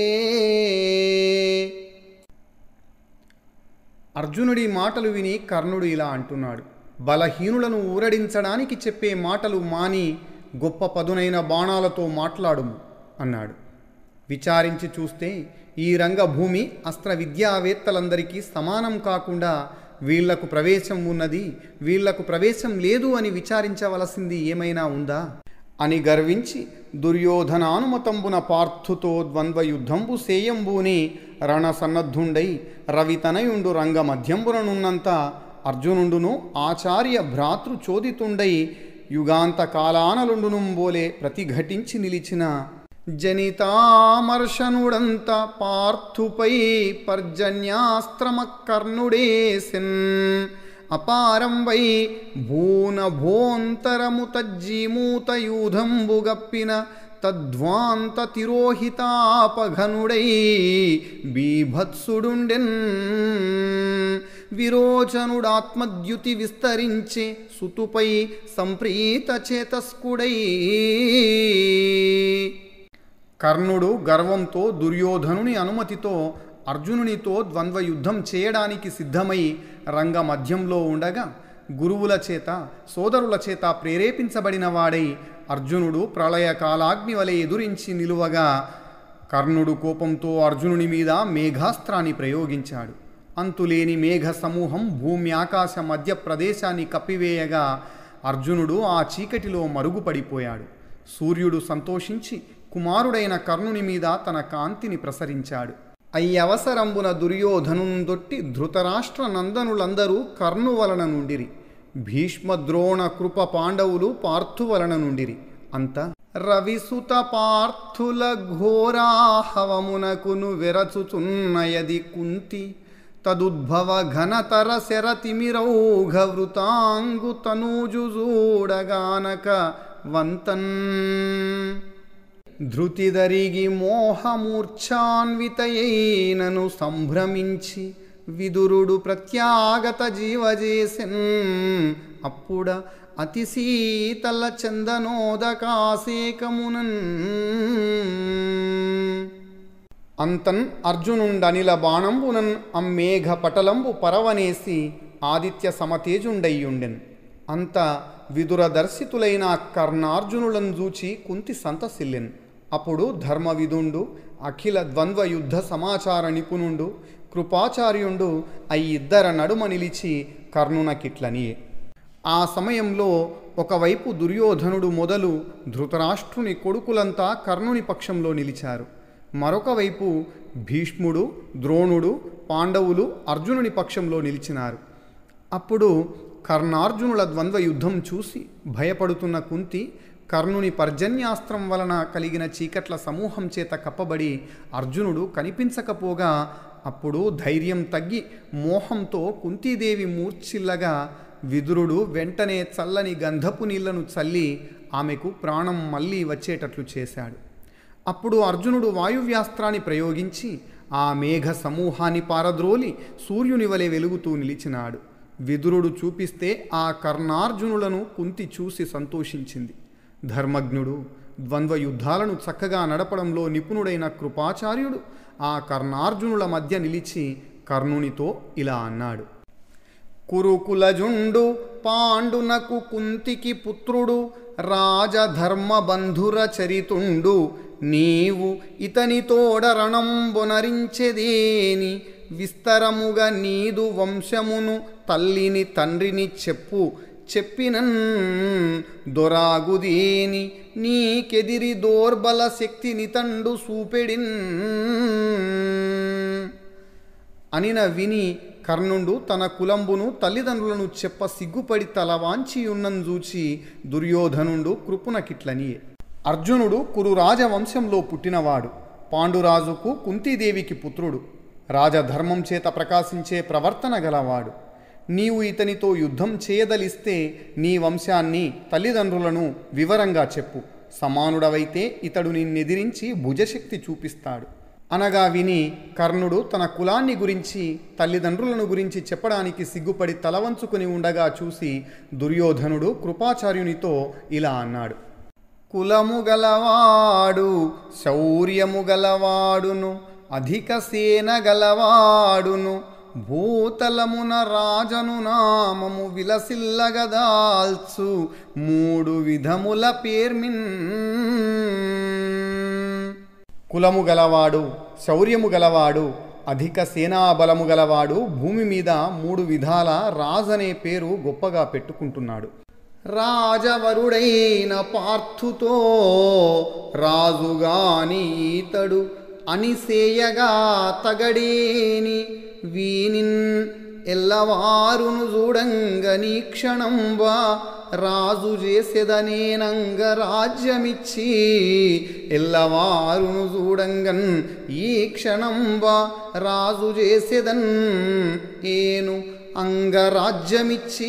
అర్జునుడి మాటలు విని కర్ణుడు ఇలా అంటున్నాడు. బలహీనులను ఊరడించడానికి చెప్పే మాటలు మాని గొప్ప పదునైన బాణాలతో మాట్లాడుము అన్నాడు. విచారించి చూస్తే ఈ రంగభూమి అస్త్ర విద్యావేత్తలందరికీ సమానం కాకుండా వీళ్లకు ప్రవేశం ఉన్నది, వీళ్లకు ప్రవేశం లేదు అని విచారించవలసింది ఏమైనా ఉందా? అని గర్వించి దుర్యోధనానుమతంబున పార్థుతో ద్వంద్వయుద్ధంబు సేయంబూని రణసన్నద్ధుండై రవితనయుండు రంగ మధ్యంబుననున్నంత అర్జునుండును ఆచార్య భ్రాతృచోదితుండై యుగాంత కాలానలుండునుంబోలే ప్రతిఘటించి నిలిచిన జనితామర్షనుడంత పార్థుపై పర్జన్యాస్త్రమ కర్ణుడేసిన్ అపారం వై భూనభోంతరము తజ్జీమూతయూధంబుగప్పిన తద్వాంత తిరోహితాపఘనుడై బీభత్సుడుండెన్ విరోచనుడాత్మద్యుతి విస్తరించే సుతుపై సంప్రీత చేతస్కుడై. కర్ణుడు గర్వంతో దుర్యోధనుని అనుమతితో అర్జునునితో ద్వంద్వయుద్ధం చేయడానికి సిద్ధమై రంగ మధ్యంలో ఉండగా గురువుల చేత సోదరుల చేత ప్రేరేపించబడిన వాడై అర్జునుడు ప్రళయకాలాగ్ని వలె ఎదురించి నిలువగా కర్ణుడు కోపంతో అర్జునుని మీద మేఘాస్త్రాన్ని ప్రయోగించాడు. అంతులేని మేఘ సమూహం భూమి ఆకాశ మధ్య ప్రదేశాన్ని కప్పివేయగా అర్జునుడు ఆ చీకటిలో మరుగుపడిపోయాడు. సూర్యుడు సంతోషించి కుమారుడైన కర్ణుని మీద తన కాంతిని ప్రసరించాడు. అయ్యవసరంబున దుర్యోధనుందొట్టి ధృతరాష్ట్ర నందనులందరూ కర్ణు వలన నుండిరి. భీష్మ ద్రోణ కృప పాండవులు పార్థు వలన నుండిరి. అంత రవిసుత పార్థుల ఘోరాహవమునకును వెరచుచున్నయది కుంతి తదుద్భవ ఘనతర శరతిమిరౌఘ వృతాంగు తనూజు చూడగానక వంతన్ ధృతిదరిగి మోహమూర్ఛాన్వితయైనను సంభ్రమించి విదురుడు ప్రత్యాగత జీవజేసెన్ అప్పుడ అతి శీతల చందనోదకాసేకమునన్ అంతన్ అర్జునుండనిల బాణంబునన్ అమ్మేఘ పటలంబు పరవనేసి ఆదిత్య సమతేజుండయ్యుండెన్. అంత విదురదర్శితులైన కర్ణార్జునులను చూచి కుంతి సంతసిల్లెన్. అప్పుడు ధర్మవిదుండు అఖిల ద్వంద్వయుద్ధ సమాచార నిపుణుండు కృపాచార్యుండు అయ్యిద్దర నడుమ నిలిచి కర్ణునకిట్లనియే. ఆ సమయంలో ఒకవైపు దుర్యోధనుడు మొదలు ధృతరాష్ట్రుని కొడుకులంతా కర్ణుని పక్షంలో నిలిచారు. మరొక వైపు భీష్ముడు ద్రోణుడు పాండవులు అర్జునుని పక్షంలో నిలిచినారు. అప్పుడు కర్ణార్జునుల ద్వంద్వ యుద్ధం చూసి భయపడుతున్న కుంతి కర్ణుని పర్జన్యాస్త్రం వలన కలిగిన చీకట్ల సమూహం చేత కప్పబడి అర్జునుడు కనిపించకపోగా అప్పుడు ధైర్యం తగ్గి మోహంతో కుంతీదేవి మూర్ఛిల్లగా విదురుడు వెంటనే చల్లని గంధపు నీళ్లను చల్లి ఆమెకు ప్రాణం మళ్ళీ వచ్చేటట్లు చేశాడు. అప్పుడు అర్జునుడు వాయువ్యాస్త్రాన్ని ప్రయోగించి ఆ మేఘ సమూహాన్ని పారద్రోలి సూర్యుని వలె వెలుగుతూ నిలిచినాడు. విదురుడు చూపిస్తే ఆ కర్ణార్జునులను కుంతి చూసి సంతోషించింది. ధర్మజ్ఞుడు ద్వంద్వ యుద్ధాలను చక్కగా నడపడంలో నిపుణుడైన కృపాచార్యుడు ఆ కర్ణార్జునుల మధ్య నిలిచి కర్ణునితో ఇలా అన్నాడు. కురుకులజుండు పాండునకు కుంతికి పుత్రుడు రాజధర్మబంధుర చరితుండు నీవు ఇతనితోడ రణంబొనరించెదేని విస్తరముగా నీదు వంశమును తల్లిని తండ్రిని చెప్పినన్ దొరాగుదేని నీకెదిరి దోర్బల శక్తిని తండు సూపెడిన్ అనిన విని కర్ణుండు తన కులంబును తల్లిదండ్రులను చెప్ప సిగ్గుపడి తలవాంచియున్నను చూచి దుర్యోధనుండు కృపునకిట్లనియే. అర్జునుడు కురు రాజవంశంలో పుట్టినవాడు. పాండురాజుకు కుంతీదేవికి పుత్రుడు. రాజధర్మం చేత ప్రకాశించే ప్రవర్తన గలవాడు. నీవు ఇతనితో యుద్ధం చేయదలిస్తే నీ వంశాన్ని తల్లిదండ్రులను వివరంగా చెప్పు. సమానుడవైతే ఇతడు నిన్నెదిరించి భుజశక్తి చూపిస్తాడు అనగా విని కర్ణుడు తన కులాన్ని గురించి తల్లిదండ్రులను గురించి చెప్పడానికి సిగ్గుపడి తలవంచుకుని ఉండగా చూసి దుర్యోధనుడు కృపాచార్యునితో ఇలా అన్నాడు. కులము గలవాడు శౌర్యము గలవాడును అధిక సేన గలవాడును భూతలమున రాజను నామము విలసిల్లగదాల్చు మూడు విధముల పేర్మిన్. కులము గలవాడు శౌర్యము గలవాడు అధిక సేనాబలము గలవాడు భూమి మీద మూడు విధాల రాజనే పేరు గొప్పగా పెట్టుకుంటున్నాడు. రాజవరుడైన పార్థుతో రాజుగాని ఈతడు అనిసేయగా తగడేని వీనిన్ ఎల్లవారును చూడంగని క్షణంబా రాజు చేసేదనేనంగ రాజ్యమిచ్చి ఎల్లవారును చూడంగన్ ఈ క్షణంబా రాజు చేసేదన్ ఏను అంగరాజ్యమిచ్చి.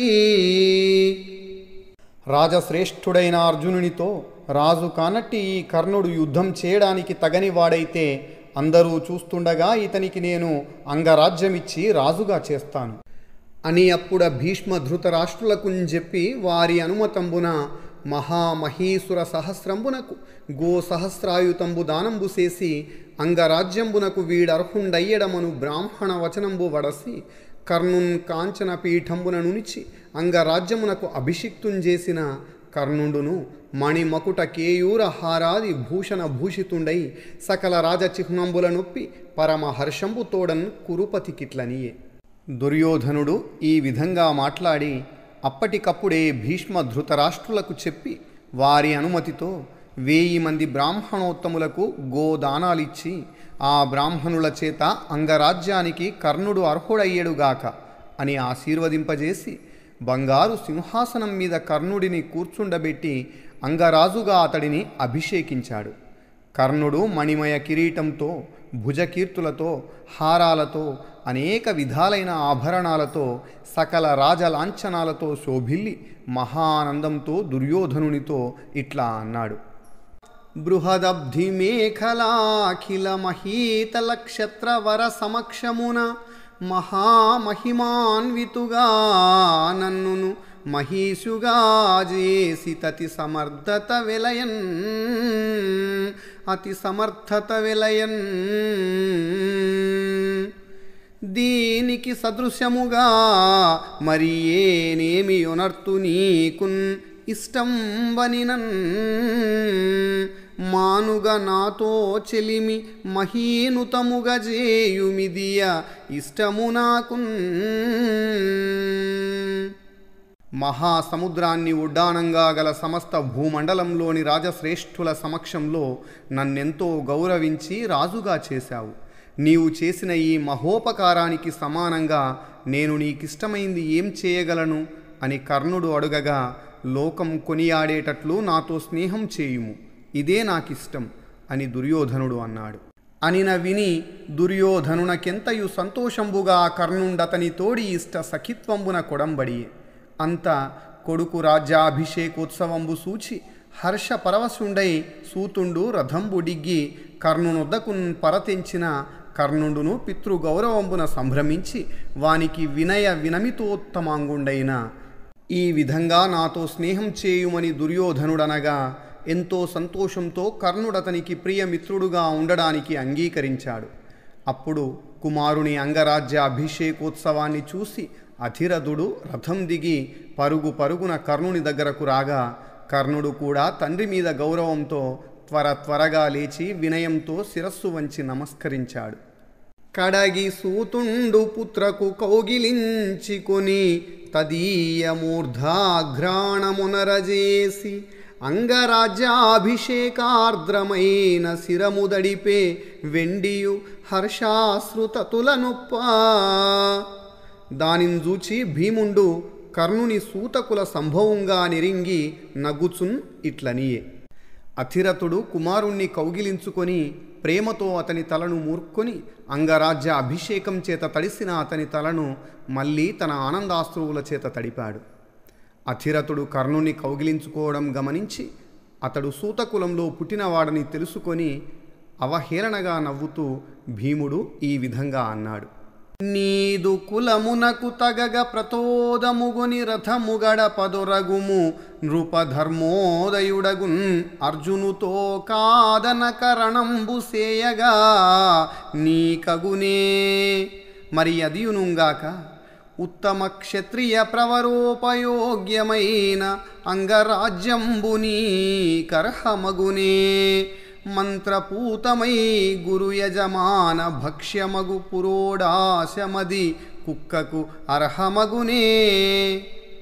రాజశ్రేష్ఠుడైన అర్జునునితో రాజు కానట్టి ఈ కర్ణుడు యుద్ధం చేయడానికి తగనివాడైతే అందరూ చూస్తుండగా ఇతనికి నేను అంగరాజ్యమిచ్చి రాజుగా చేస్తాను అని అప్పుడ భీష్మ ధృతరాష్ట్రులకు చెప్పి వారి అనుమతంబున మహామహీసుర సహస్రంబునకు గో సహస్రాయుతంబు దానంబు చేసి అంగరాజ్యంబునకు వీడర్హుండయ్యడమను బ్రాహ్మణ వచనంబు వడసి కర్ణున్ కాంచన పీఠంబున నునిచి అంగరాజ్యమునకు అభిషిక్తుంజేసిన కర్ణుండును మణిమకుట కేయూర హారాది భూషణ భూషితుండై సకల రాజచిహ్నంబుల నొప్పి పరమహర్షంబు తోడన్ కురుపతికిట్లనియే. దుర్యోధనుడు ఈ విధంగా మాట్లాడి అప్పటికప్పుడే భీష్మ ధృతరాష్ట్రులకు చెప్పి వారి అనుమతితో 1000 మంది బ్రాహ్మణోత్తములకు గోదానాలిచ్చి ఆ బ్రాహ్మణుల చేత అంగరాజ్యానికి కర్ణుడు అర్హుడయ్యేడుగాక అని ఆశీర్వదింపజేసి బంగారు సింహాసనం మీద కర్ణుడిని కూర్చుండబెట్టి అంగరాజుగా అతడిని అభిషేకించాడు. కర్ణుడు మణిమయ కిరీటంతో భుజకీర్తులతో హారాలతో అనేక విధాలైన ఆభరణాలతో సకల రాజలాంఛనాలతో శోభిల్లి మహానందంతో దుర్యోధనునితో ఇట్లా అన్నాడు. బృహదబ్ధి మేఖలాఖిల మహీతల క్షత్రవర సమక్షమున మహామహిమాన్వితుగా నన్నును మహీషుగా చేసి అతి సమర్థత వెలయన్ దీనికి సదృశ్యముగా మరి ఏనేమి యొనర్తు నీకున్ ఇష్టం వనినన్ మానుగా నాతో చెలిమి మహీనుతముగా చేయుమిదియ ఇష్టము నాకున్. మహాసముద్రాన్ని ఉడ్డానంగా గల సమస్త భూమండలంలోని రాజశ్రేష్ఠుల సమక్షంలో నన్నెంతో గౌరవించి రాజుగా చేశావు. నీవు చేసిన ఈ మహోపకారానికి సమానంగా నేను నీకిష్టమైంది ఏం చేయగలను అని కర్ణుడు అడుగగా, లోకం కొనియాడేటట్లు నాతో స్నేహం చేయుము, ఇదే నాకిష్టం అని దుర్యోధనుడు అన్నాడు. అనిన విని దుర్యోధనునకెంతయు సంతోషంబుగా కర్ణుండతని తోడి ఇష్ట సఖిత్వంబున కొడంబడియే. అంత కొడుకు రాజ్యాభిషేకోత్సవంబు సూచి హర్ష పరవశుండై సూతుండు రథంబు డిగ్గి కర్ణునొద్దకున్ పరతెంచిన కర్ణుండును పితృగౌరవంబున సంభ్రమించి వానికి వినయ వినమితోత్తమాంగుండైన ఈ విధంగా నాతో స్నేహం చేయుమని దుర్యోధనుడనగా ఎంతో సంతోషంతో కర్ణుడతనికి ప్రియమిత్రుడుగా ఉండడానికి అంగీకరించాడు. అప్పుడు కుమారుని అంగరాజ్య అభిషేకోత్సవాన్ని చూసి అధిరథుడు రథం దిగి పరుగు పరుగున కర్ణుని దగ్గరకు రాగా కర్ణుడు కూడా తండ్రి మీద గౌరవంతో త్వరగా లేచి వినయంతో శిరస్సు వంచి నమస్కరించాడు. కడగి సూతుండు పుత్రకు కౌగిలించుకొని తదీయ మూర్ధాఘ్రాణమునరజేసి అంగరాజ్యాభిషేకార్ద్రమైన శిరముదడిపే వెండియు హర్షాశ్రుతతుల నొప్ప. దానింజూచి భీముండు కర్ణుని సూతకుల సంభవంగా నెరింగి నగుచున్ ఇట్లనియే. అధిరథుడు కుమారుణ్ణి కౌగిలించుకొని ప్రేమతో అతని తలను మూర్కొని అంగరాజ్య అభిషేకం చేత తడిసిన అతని తలను మళ్ళీ తన ఆనందాశ్రువుల చేత తడిపాడు. అధిరథుడు కర్ణుని కౌగిలించుకోవడం గమనించి అతడు సూతకులంలో పుట్టినవాడని తెలుసుకొని అవహేళనగా నవ్వుతూ భీముడు ఈ విధంగా అన్నాడు. నీదు కులమునకు తగగ ప్రతోదముగొని రథముగడ పదొరగుము నృపధర్మోదయుడగున్ అర్జునుతో కాదన కరణంబు సేయగా నీ కగునే. మరి అదియునుగాక ఉత్తమ క్షత్రియ ప్రవరోపయోగ్యమైన అంగరాజ్యంబునీ కర్హమగునే. మంత్రపూతమై గురు యజమాన భక్ష్యమగు పురోడాశమది కుక్కకు అర్హమగునే.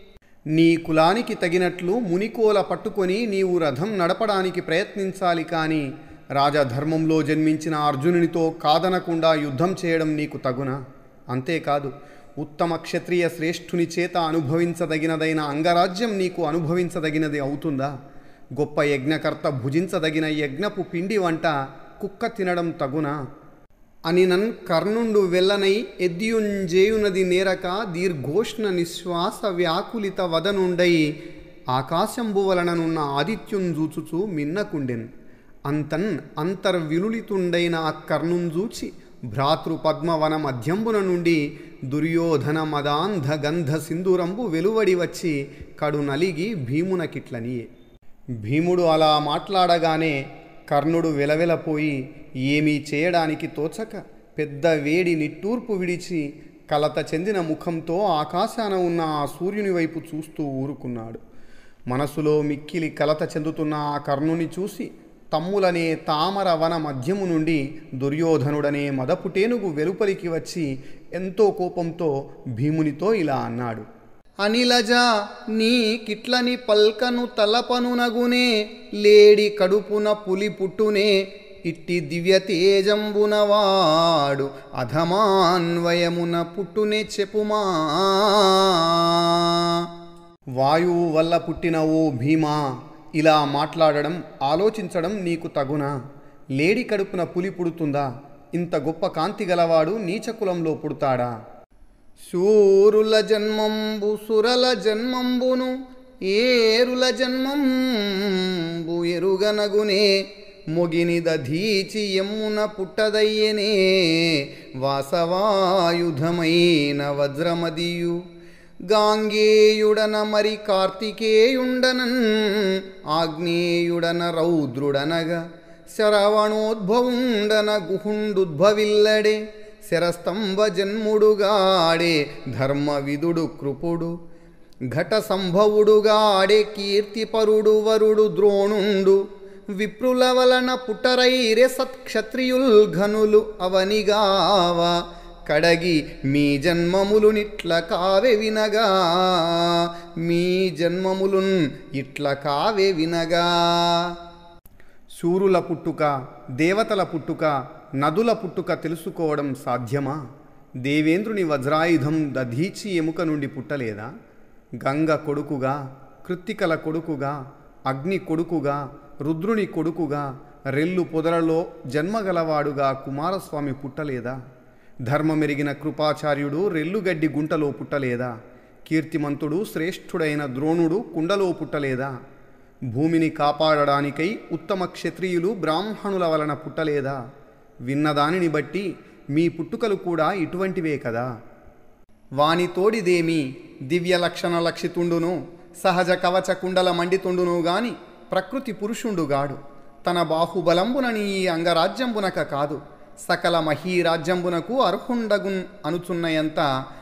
నీ కులానికి తగినట్లు మునికోల పట్టుకొని నీవు రథం నడపడానికి ప్రయత్నించాలి కానీ రాజధర్మంలో జన్మించిన అర్జునునితో కాదనకుండా యుద్ధం చేయడం నీకు తగునా? అంతేకాదు, ఉత్తమ క్షత్రియ శ్రేష్ఠుని చేత అనుభవించదగినదైన అంగరాజ్యం నీకు అనుభవించదగినది అవుతుందా? గొప్ప యజ్ఞకర్త భుజించదగిన యజ్ఞపు పిండి వంట కుక్క తినడం తగునా? అనినన్ కర్ణుండు వెల్లనై ఎద్దియుంజేయునది నేరక దీర్ఘోష్ణ నిశ్వాస వ్యాకులిత వదనుండై ఆకాశంబు వలననున్న ఆదిత్యుంజూచుచు మిన్నకుండెన్. అంతన్ అంతర్విలులితుండైన ఆ కర్ణుంజూచి భ్రాతృపద్మవన మధ్యంబున నుండి దుర్యోధన మదాంధ గంధ సింధూరంబు వెలువడి వచ్చి కడు నలిగి భీమునకిట్లనియే. భీముడు అలా మాట్లాడగానే కర్ణుడు వెలవెలపోయి ఏమీ చేయడానికి తోచక పెద్ద వేడి నిట్టూర్పు విడిచి కలత చెందిన ముఖంతో ఆకాశాన ఉన్న ఆ సూర్యుని వైపు చూస్తూ ఊరుకున్నాడు. మనసులో మిక్కిలి కలత చెందుతున్న ఆ కర్ణుని చూసి తమ్ములనే తామర వన మధ్యము నుండి దుర్యోధనుడనే మదపుటేనుగు వెలుపలికి వచ్చి ఎంతో కోపంతో భీమునితో ఇలా అన్నాడు. అనిలజ, నీ కిట్లని పల్కను తలపనునగునే, లేడి కడుపున పులి పుట్టునే, ఇట్టి దివ్య తేజంబునవాడు అధమాన్వయమున పుట్టునే చెప్పుమా. వాయువు వల్ల పుట్టిన ఓ భీమా, ఇలా మాట్లాడడం ఆలోచించడం నీకు తగునా? లేడి కడుపున పులి పుడుతుందా? ఇంత గొప్ప కాంతి గలవాడు నీచకులంలో పుడతాడా? శూరుల జన్మంబు సురల జన్మంబును ఏరుల జన్మంబు ఎరుగనగునే, మొగిని దధీచి ఎమ్మున పుట్టదయ్యనే, వాసవాయుధమైన వజ్రమదియు గాంగేయుడన మరి కార్తికేయుండనన్, ఆగ్నేయుడన రౌద్రుడనగా శరవణోద్భవుండన గుహుండుద్భవిల్లడే, శరస్తంభ జన్ముడుగాడే ధర్మవిదుడు కృపుడు, ఘట సంభవుడుగాడే కీర్తిపరుడు వరుడు ద్రోణుండు, విప్రుల వలన పుట్టరైరే సత్క్షత్రియుల్ ఘనులు అవనిగావ, కడగి మీ జన్మములు నిట్ల కావే వినగా, మీ జన్మములున్ ఇట్ల కావే వినగా. శూరుల పుట్టుక, దేవతల పుట్టుక, నదుల పుట్టుక తెలుసుకోవడం సాధ్యమా? దేవేంద్రుని వజ్రాయుధం దధీచి ఎముక నుండి పుట్టలేదా? గంగ కొడుకుగా, కృత్తికల కొడుకుగా, అగ్ని కొడుకుగా, రుద్రుని కొడుకుగా, రెల్లు పొదలలో జన్మగలవాడుగా కుమారస్వామి పుట్టలేదా? ధర్మమెరిగిన కృపాచార్యుడు రెల్లుగడ్డి గుంటలో పుట్టలేదా? కీర్తిమంతుడు శ్రేష్ఠుడైన ద్రోణుడు కుండలో పుట్టలేదా? భూమిని కాపాడడానికై ఉత్తమ క్షత్రియులు బ్రాహ్మణుల వలన పుట్టలేదా? విన్నదానిని బట్టి మీ పుట్టుకలు కూడా ఇటువంటివే కదా. వానితోడిదేమి దివ్య లక్షణ లక్షితుండును, సహజ కవచ కుండల మండితుండును గాని ప్రకృతి పురుషుండుగాడు. తన బాహుబలంబునని ఈ అంగరాజ్యంబునక కాదు, సకల మహీరాజ్యంబునకు అర్హుండగున్ అనుచున్నయంత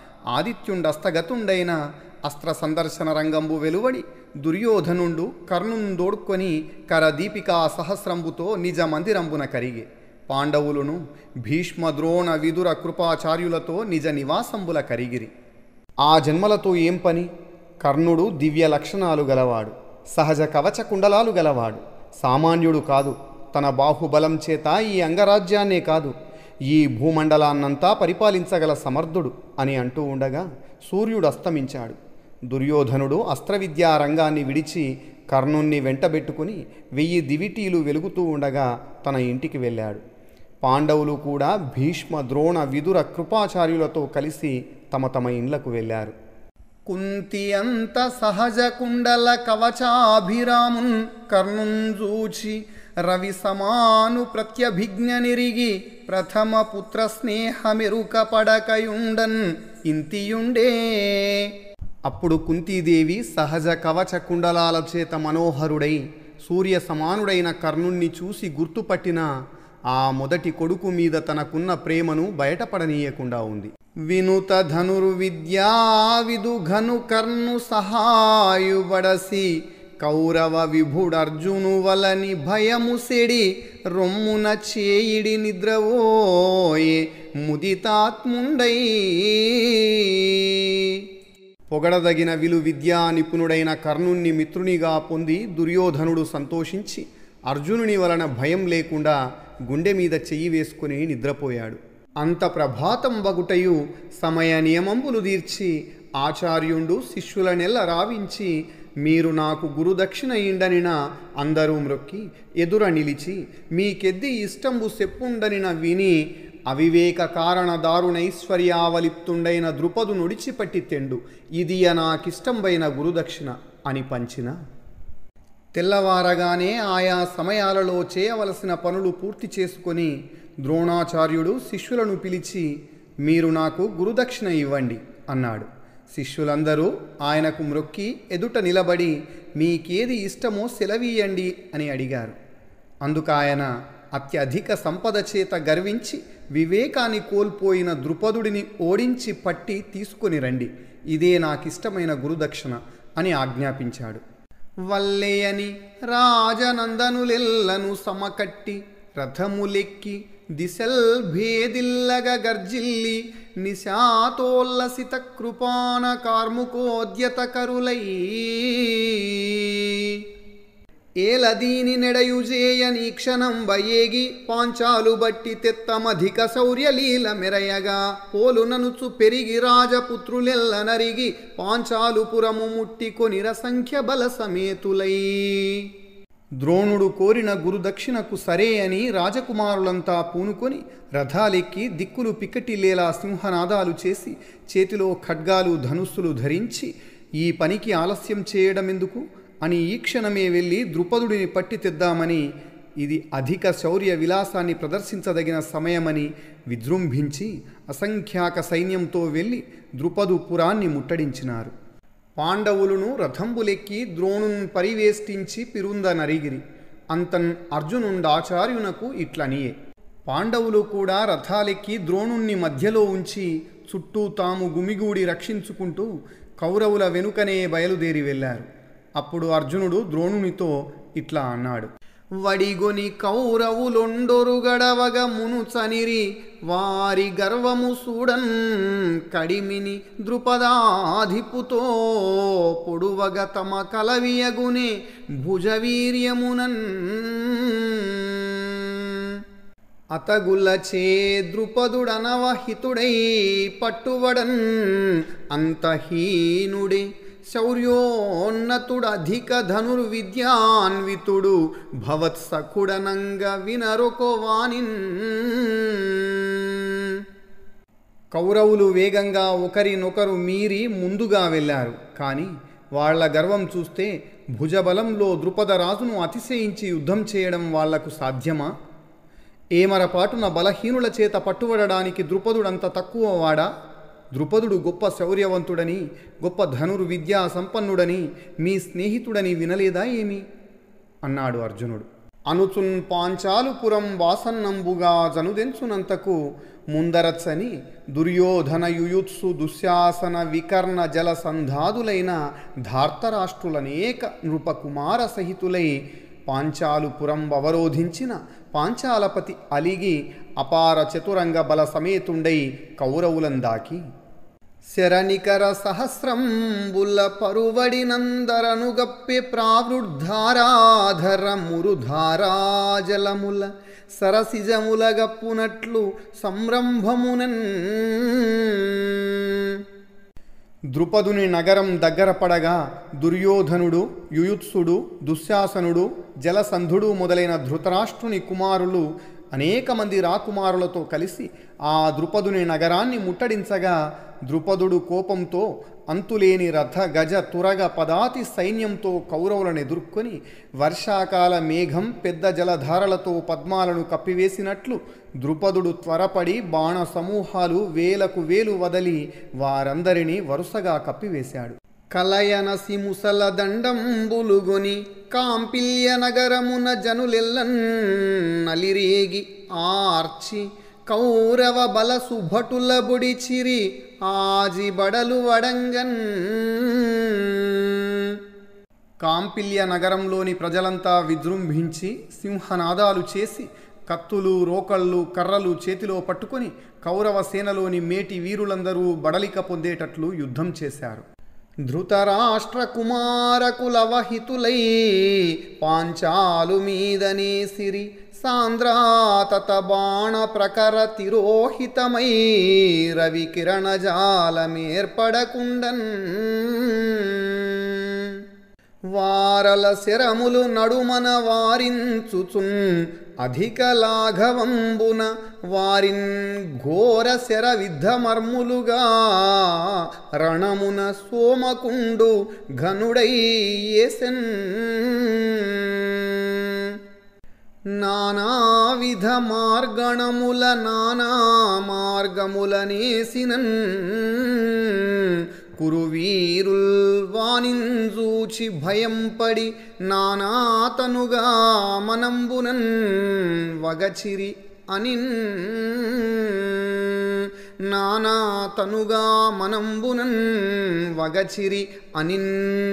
ఆదిత్యుండస్తగతుండైన అస్త్ర సందర్శన రంగంబు వెలువడి దుర్యోధనుండు కర్ణుందోడ్కొని కరదీపికా సహస్రంబుతో నిజ మందిరంబున కరిగే. పాండవులను భీష్మ ద్రోణ విదుర కృపాచార్యులతో నిజ నివాసంబుల కరిగిరి. ఆ జన్మలతో ఏం పని? కర్ణుడు దివ్య లక్షణాలు గలవాడు, సహజ కవచ కుండలాలు గలవాడు, సామాన్యుడు కాదు. తన బాహుబలం చేత ఈ అంగరాజ్యాన్నే కాదు, ఈ భూమండలాన్నంతా పరిపాలించగల సమర్థుడు అని అంటూ ఉండగా సూర్యుడు అస్తమించాడు. దుర్యోధనుడు అస్త్రవిద్యా రంగాన్ని విడిచి కర్ణుణ్ణి వెంటబెట్టుకుని 1000 దివిటీలు వెలుగుతూ ఉండగా తన ఇంటికి వెళ్ళాడు. పాండవులు కూడా భీష్మ ద్రోణ విదుర కృపాచార్యులతో కలిసి తమ తమ ఇండ్లకు వెళ్ళారు. కుంతి అంత సహజ కుండల కవచాభిరామున్ కర్ణుంజూచి రవి సమాను ప్రత్యభిజ్ఞ నిరిగి ప్రథమ పుత్ర స్నేహమెరుక పడకయుండన్ ఇంతియుండే. అప్పుడు కుంతీదేవి సహజ కవచ కుండలాల చేత మనోహరుడై సూర్య సమానుడైన కర్ణుణ్ణి చూసి గుర్తుపట్టిన ఆ మొదటి కొడుకు మీద తనకున్న ప్రేమను బయటపడనీయకుండా ఉంది. వినుత ధనుర్విద్యా విదుఘను కర్ణు సహాయుబడసి కౌరవ విభుడర్జును వలని భయము సెడి రొమ్మున చేయిడి నిద్రవోయే ముదితాత్ముండై. పొగడదగిన విలు విద్యా నిపుణుడైన కర్ణుణ్ణి మిత్రునిగా పొంది దుర్యోధనుడు సంతోషించి అర్జునుని వలన భయం లేకుండా గుండె మీద చెయ్యి వేసుకుని నిద్రపోయాడు. అంత ప్రభాతం బగుటయు సమయ నియమంబులు తీర్చి ఆచార్యుండు శిష్యులనెల్ల రావించి మీరు నాకు గురుదక్షిణ ఇండనిన అందరూ మ్రొక్కి ఎదుర నిలిచి మీకెద్ది ఇష్టంబు సెప్పుండనిన విని అవివేక కారణ దారుణైశ్వర్యావలిప్తుండైన ద్రుపదు నుడిచిపట్టి తెండు ఇదియ నాకిష్టంబైన గురుదక్షిణ అని పంచిన. తెల్లవారగానే ఆయా సమయాలలో చేయవలసిన పనులు పూర్తి చేసుకొని ద్రోణాచార్యుడు శిష్యులను పిలిచి మీరు నాకు గురుదక్షిణ ఇవ్వండి అన్నాడు. శిష్యులందరూ ఆయనకు మ్రొక్కి ఎదుట నిలబడి మీకేది ఇష్టమో సెలవీయండి అని అడిగారు. అందుకాయన అత్యధిక సంపద చేత గర్వించి వివేకాన్ని కోల్పోయిన ద్రుపదుడిని ఓడించి పట్టి తీసుకొని రండి, ఇదే నాకిష్టమైన గురుదక్షిణ అని ఆజ్ఞాపించాడు. వల్లేయని రాజనందనులెల్లను సమకట్టి రథములెక్కి దిశల్ భేదిల్లగ గర్జిల్లి నిశాతోల్లసిత కృపాన కార్ముకోద్యత కరులై ఏలదీని నెడయుజేయ నీక్షణం బయేగి పాంచాలు బట్టి తెత్తమధిక శౌర్యలీల మెరయగా పోలుననుచు పెరిగి రాజపుత్రులెల్ల నరిగి పాంచాలుపురము ముట్టికొని రసంఖ్య బల సమేతులై. ద్రోణుడు కోరిన గురుదక్షిణకు సరే అని రాజకుమారులంతా పూనుకొని రథాలెక్కి దిక్కులు పిక్కటిల్లేలా సింహనాదాలు చేసి చేతిలో ఖడ్గాలు ధనుస్సులు ధరించి ఈ పనికి ఆలస్యం చేయడమెందుకు అని ఈ క్షణమే వెళ్ళి ద్రుపదుడిని పట్టి తెద్దామని, ఇది అధిక శౌర్య విలాసాన్ని ప్రదర్శించదగిన సమయమని విజృంభించి అసంఖ్యాక సైన్యంతో వెళ్ళి ద్రుపదు పురాన్ని ముట్టడించినారు. పాండవులను రథంబులెక్కి ద్రోణున్ పరివేష్టించి పిరుంద నరిగిరి. అంతన్ అర్జునుండాచార్యునకు ఇట్లనియే. పాండవులు కూడా రథాలెక్కి ద్రోణుణ్ణి మధ్యలో ఉంచి చుట్టూ తాము గుమిగూడి రక్షించుకుంటూ కౌరవుల వెనుకనే బయలుదేరి వెళ్ళారు. అప్పుడు అర్జునుడు ద్రోణునితో ఇట్లా అన్నాడు. వడిగొని కౌరవులొండొరు గడవగ మునుచనిరి వారి గర్వము సూడన్ కడిమిని ద్రుపదాధిపుతో పొడువగ తమ కలవియగునే భుజవీర్యమునన్ అతగులచే ద్రుపదుడనవహితుడై పట్టువడన్ అంతహీనుడే శౌర్యోన్నతుడధిక ధనుర్విద్యాన్వితుడు భవత్సఖుడనంగ వినరొకోవానిన్. కౌరవులు వేగంగా ఒకరినొకరు మీరి ముందుగా వెళ్ళారు. కానీ వాళ్ల గర్వం చూస్తే భుజబలంలో ద్రుపదరాజును అతిశయించి యుద్ధం చేయడం వాళ్లకు సాధ్యమా? ఏమరపాటున బలహీనుల చేత పట్టుబడడానికి ద్రుపదుడంత తక్కువ వాడా? ద్రుపదుడు గొప్ప శౌర్యవంతుడని, గొప్ప ధనుర్విద్యా సంపన్నుడని మీ స్నేహితుడని వినలేదా ఏమి అన్నాడు అర్జునుడు. అనుచున్ పాంచాలుపురం వాసన్నంబుగా జనుదెంచునంతకు ముందరచ్చని దుర్యోధన యుయుత్సు దుశ్శాసన వికర్ణ జల సంధాదులైన ధార్తరాష్ట్రులనేక నృపకుమార సహితులై పాంచాలుపురం అవరోధించిన పాంచాలపతి అలిగి అపార చతురంగ బల సమేతుండై కౌరవులందాకి శరనికర సహస్రంబుల పరువడినందరనుగప్పె ప్రావృద్ధారాధర మురుధారాజలముల సరసిజముల గప్పునట్లు సంరంభమునన్. ద్రుపదుని నగరం దగ్గర పడగా దుర్యోధనుడు, యుయుత్సుడు, దుశ్శాసనుడు, జలసంధుడు మొదలైన ధృతరాష్ట్రుని కుమారులు అనేక మంది రాకుమారులతో కలిసి ఆ ద్రుపదుని నగరాన్ని ముట్టడించగా ద్రుపదుడు కోపంతో అంతులేని రథ గజ తురగ పదాతి సైన్యంతో కౌరవులను ఎదుర్కొని వర్షాకాల మేఘం పెద్ద జలధారలతో పద్మాలను కప్పివేసినట్లు ద్రుపదుడు త్వరపడి బాణ సమూహాలు వేలకు వేలు వదలి వారందరినీ వరుసగా కప్పివేశాడు. కలయనసి ముసల దండంబులుగొని కాంపిల్య నగరమున జనులెల్లన్ నలిరేగి ఆర్చి కౌరవ బల సుభటుల బొడిచిరి ఆజి బడలు వడంగన్. కాంపిల్య నగరంలోని ప్రజలంతా విజృంభించి సింహనాదాలు చేసి కత్తులు, రోకళ్ళు, కర్రలు చేతిలో పట్టుకొని కౌరవ సేనలోని మేటి వీరులందరూ బడలిక పొందేటట్లు యుద్ధం చేశారు. ధృతరాష్ట్ర కుమారకులవహితులై పాంచాలు మీదనేసిరి సాంద్రాతత బాణ ప్రకర తిరోహితమై రవికిరణ జాలమేర్పడకుండన్ వారల శరములు నడుమన వారించుచున్ అధిక లాఘవంబున వారిన్ ఘోర శర విద్ధమర్ములుగా రణమున సోమకుండు ఘనుడై యేసెన్ నానావిధ మార్గణముల నానా మార్గములనేసినన్ కురువీరుల్ వానింజూచి భయంపడి నానాతనుగా మనంబునన్ వగచిరి అనిన్ నానాతనుగా మనంబునన్ వగచిరి అనిన్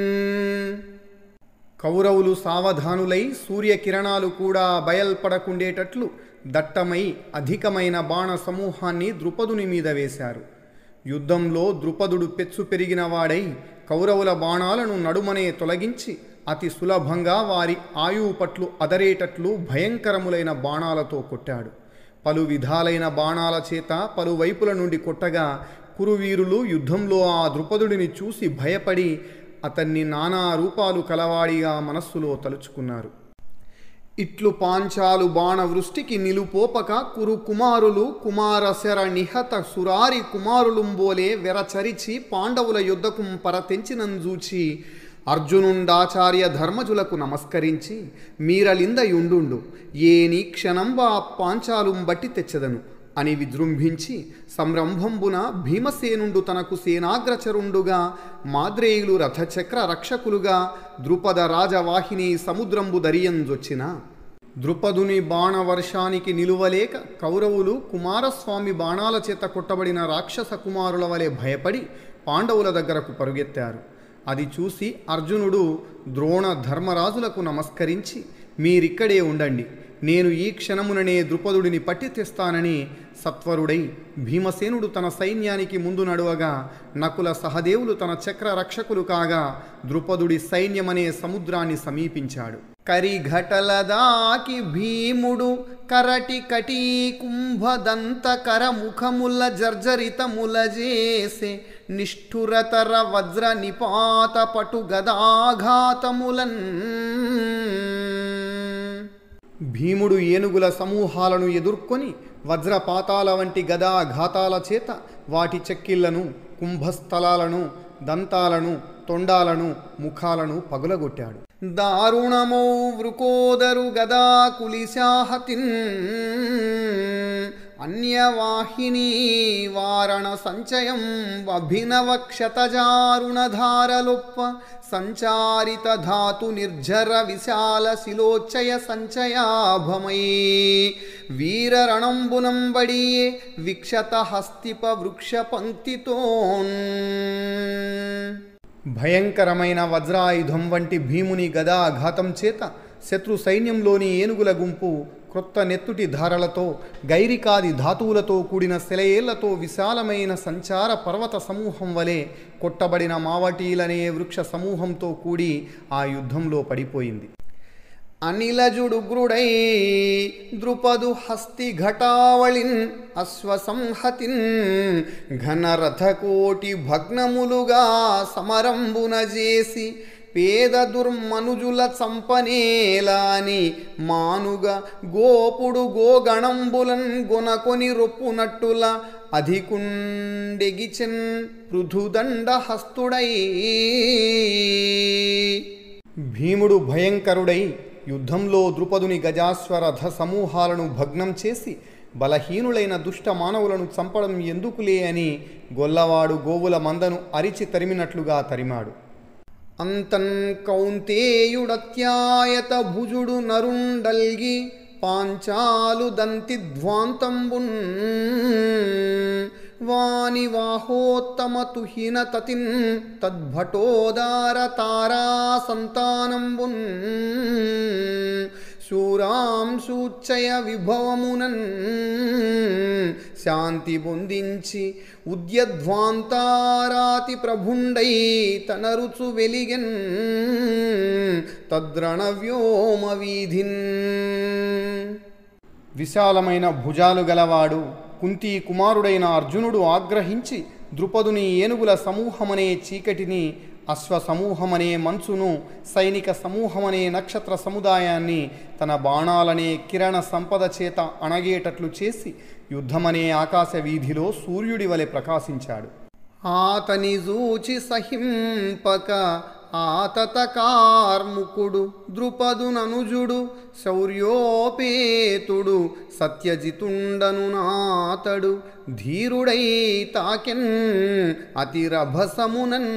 కౌరవులు సావధానులై సూర్యకిరణాలు కూడా బయల్పడకుండేటట్లు దట్టమై అధికమైన బాణ సమూహాన్ని ద్రుపదుని మీద వేశారు. యుద్ధంలో ద్రుపదుడు పెచ్చు పెరిగిన వాడై కౌరవుల బాణాలను నడుమనే తొలగించి అతి సులభంగా వారి ఆయువు పట్లు అదరేటట్లు భయంకరములైన బాణాలతో కొట్టాడు. పలు విధాలైన బాణాల చేత పలువైపుల నుండి కొట్టగా కురువీరులు యుద్ధంలో ఆ ద్రుపదుడిని చూసి భయపడి అతన్ని నానా రూపాలు కలవాడిగా మనస్సులో తలుచుకున్నారు. ఇట్లు పాంచాలు బాణవృష్టికి నిలుపోపక కురు కుమారులు కుమారశర నిహత సురారి కుమారులుంబోలే వెరచరిచి పాండవుల యుద్ధకు పరతెంచినంజూచి అర్జునుండాచార్య ధర్మజులకు నమస్కరించి మీరలిందయుండు ఏని క్షణంబా పాంచాలుం బట్టి తెచ్చదను అని విజృంభించి సంరంభంబున భీమసేనుండు తనకు సేనాగ్రచరుండుగా మాద్రేయులు రథచక్ర రక్షకులుగా ద్రుపద రాజవాహిని సముద్రంబు దరియంజొచ్చిన ద్రుపదుని బాణవర్షానికి నిలువలేక కౌరవులు కుమారస్వామి బాణాల చేత కొట్టబడిన రాక్షస కుమారుల వలె భయపడి పాండవుల దగ్గరకు పరుగెత్తారు. అది చూసి అర్జునుడు ద్రోణ ధర్మరాజులకు నమస్కరించి మీరిక్కడే ఉండండి, నేను ఈ క్షణముననే ద్రుపదుడిని పట్టి తెస్తానని సత్వరుడై భీమసేనుడు తన సైన్యానికి ముందు నడువగా నకుల సహదేవులు తన చక్ర రక్షకులు కాగా ద్రుపదుడి సైన్యమనే సముద్రాన్ని సమీపించాడు. కరిఘటలదాకి భీముడు కరటి కటీ కుంభదంత కరముఖముల జర్జరితముల చేసే నిష్ఠురతర వజ్ర నిపాత పటు గదాఘాతములన్ భీముడు ఏనుగుల సమూహాలను ఎదుర్కొని వజ్రపాతాల వంటి గదాఘాతాల చేత వాటి చెక్కిళ్లను కుంభస్థలాలను దంతాలను తొండాలను ముఖాలను పగులగొట్టాడు. దారుణమౌ వృకోదరు గదా కులిశాహతిన్ అన్యవాహిని వారణ సంచయం అభినవ క్షతజారుణధారలొప్ప సంచారిత ధాతు నిర్జర విశాల శిలోచ్చయ సంచయాభమై వీరరణంబునంబడియే విక్షత హస్తిప వృక్ష పంక్తితోన్ భయంకరమైన వజ్రాయుధం వంటి భీముని గదాఘాతం చేత శత్రు సైన్యంలోని ఏనుగుల గుంపు క్రొత్త నెత్తుటి ధారలతో గైరికాది ధాతువులతో కూడిన సెలయేళ్లతో విశాలమైన సంచార పర్వత సమూహం వలె కొట్టబడిన మావటీలనే వృక్ష సమూహంతో కూడి ఆ యుద్ధంలో పడిపోయింది. అనిలజుడుగ్రుడై ద్రుపదు హస్తి ఘటావళిన్ అశ్వసంహతిన్ ఘనరథకోటి భగ్నములుగా సమరంబున చేసి పేద దుర్మనుజుల చంపనేలాని మానుగా గోపుడు గోగణంబులన్ గొనకొని రొప్పునట్టుల అధికుండెగిచెన్ పృథుదండ హస్తుడై భీముడు భయంకరుడై యుద్ధంలో ద్రుపదుని గజాశ్వరథ సమూహాలను భగ్నం చేసి బలహీనులైన దుష్ట మానవులను చంపడం ఎందుకులే అని గొల్లవాడు గోవుల మందను అరిచి తరిమినట్లుగా తరిమాడు. అంతన్ కౌంతేయుడత్యాయత భుజుడు నరుండల్గి పాంచాలు దంతిధ్వాంతంబున్ వాని వాహోత్తమ తుహిన తతిన్ తద్భటోదార తారా సంతానంబున్ శూరాంశూచ్చయ విభవమునన్ శాంతి పొందించి ఉద్యధ్వాంతారాతి ప్రభుండై తన రుచు వెలిగెన్ తద్రణవ్యోమ వీధిన్. విశాలమైన భుజాలు గలవాడు కుంతీ కుమారుడైన అర్జునుడు ఆగ్రహించి ద్రుపదుని ఏనుగుల సమూహమనే చీకటిని, అశ్వ సమూహమనే మంచును, సైనిక సమూహమనే నక్షత్ర సముదాయాన్ని తన బాణాలనే కిరణ సంపద చేత అణగేటట్లు చేసి యుద్ధమనే ఆకాశ వీధిలో సూర్యుడి వలె ప్రకాశించాడు. ఆతని జూచి సహింపక ఆతత కార్ముకుడు ద్రుపదుననుజుడు శౌర్యోపేతుడు సత్యజితుండను నాతడు ధీరుడై తాకెన్ అతిరభసమునన్.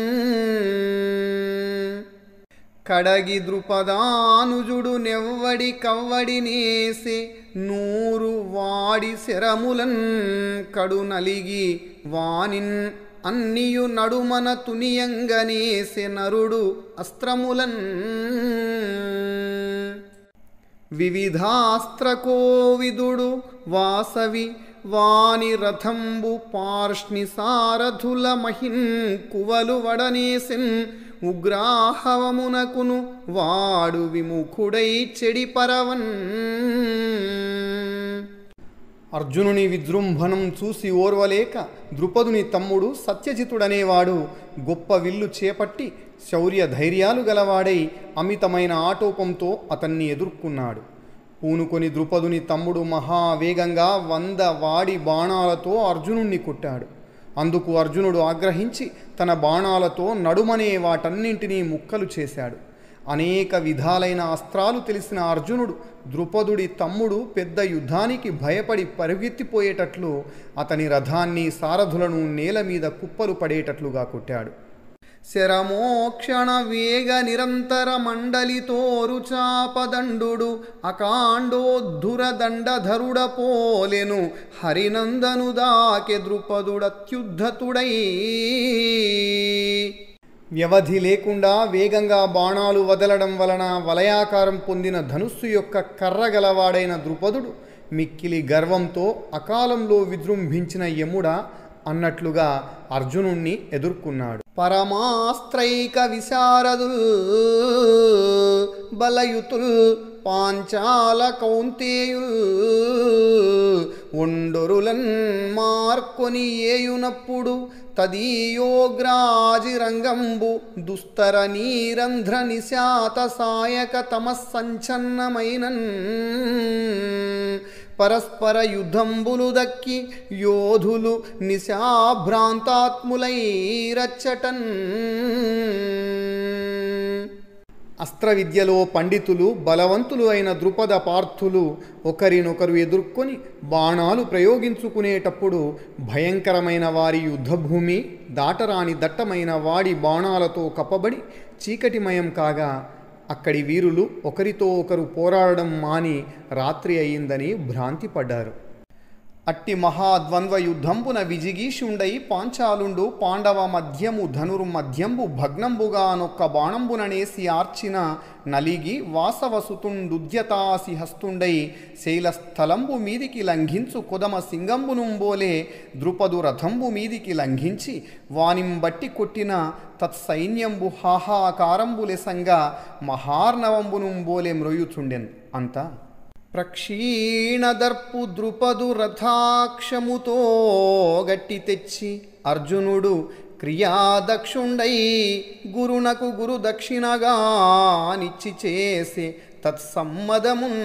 కడగి ద్రుపదానుజుడు నెవ్వడి కవ్వడి నేసే 100 వాడి శరములన్ కడు నలిగి వానిన్ అన్నియు నడుమన తునియంగనేసె నరుడు అస్త్రములన్. వివిధాస్త్రకోవిదుడు వాసవి వాని రథంబు పార్ష్ణి సారథుల మహిన్ కువలు వడనేసెన్ ఉగ్రాహవమునకును వాడు విముఖుడై చెడిపరవన్. అర్జునుని విజృంభణం చూసి ఓర్వలేక ద్రుపదుని తమ్ముడు సత్యజితుడనేవాడు గొప్ప విల్లు చేపట్టి శౌర్య ధైర్యాలు గలవాడై అమితమైన ఆటోపంతో అతన్ని ఎదుర్కొన్నాడు. పూనుకొని ద్రుపదుని తమ్ముడు మహావేగంగా 100 వాడి బాణాలతో అర్జునుణ్ణి కొట్టాడు. అందుకు అర్జునుడు ఆగ్రహించి తన బాణాలతో నడుమనే వాటన్నింటినీ ముక్కలు చేశాడు. అనేక విధాలైన అస్త్రాలు తెలిసిన అర్జునుడు ద్రుపదుడి తమ్ముడు పెద్ద యుద్ధానికి భయపడి పరుగెత్తిపోయేటట్లు అతని రథాన్ని సారథులను నేల మీద కుప్పలు పడేటట్లుగా కొట్టాడు. శరమోక్షణ వేగ నిరంతర మండలితోరు చాపదండు అకాండోద్ధుర దండధరుడ పోలెను హరినందను దాకె ద్రుపదుడత్యుద్ధతుడై. వ్యవధి లేకుండా వేగంగా బాణాలు వదలడం వలన వలయాకారం పొందిన ధనుస్సు యొక్క కర్రగలవాడైన ద్రుపదుడు మిక్కిలి గర్వంతో అకాలంలో విజృంభించిన యముడా అన్నట్లుగా అర్జునుణ్ణి ఎదుర్కొన్నాడు. పరమాస్త్రైక విశారదుల్ బలయుతుల్ పాంచాల కౌంతేయుల్ ఒండొరులన్ మార్కొని ఏయునప్పుడు తదీయోగ్రాజి రంగంబు దుస్తర నీరంధ్ర నిశాత సాయక తమస్సంచన్నమైనన్. పరస్పర యుద్ధంబులు దక్కి యోధులు నిశాభ్రాంతాత్ములై రచ్చటన్. అస్త్ర విద్యలో పండితులు బలవంతులు అయిన ద్రుపద పార్థులు ఒకరినొకరు ఎదుర్కొని బాణాలు ప్రయోగించుకునేటప్పుడు భయంకరమైన వారి యుద్ధభూమి దాటరాని దట్టమైన వాడి బాణాలతో కప్పబడి చీకటిమయం కాగా అక్కడి వీరులు ఒకరితో ఒకరు పోరాడడం మాని రాత్రి అయిందని భ్రాంతి పడ్డారు. అట్టి మహాద్వంద్వ యుద్ధంబున విజిగీషుండై పాంచాలుండు పాండవ మధ్యము ధనుర్మధ్యంబు భగ్నంబుగా నొక్క బాణంబుననేసి ఆర్చిన నలిగి వాసవసుతుండుద్యతాసి హస్తుండై శైలస్థలంబు మీదికి లంఘించు కొదమ సింగంబునుంబోలే ద్రుపదు రథంబు మీదికి లంఘించి వానింబట్టి కొట్టిన తత్సైన్యంబు హాహాకారంబులెసంగా మహార్ణవంబునుంబోలే మ్రొయుచుండెన్. అంతా ప్రక్షీణదర్పు ద్రుపదు రథాక్షముతో గట్టి తెచ్చి అర్జునుడు క్రియాదక్షుండై గురునకు గురు దక్షిణగా నిచ్చి చేసే తత్సమ్మదమున్.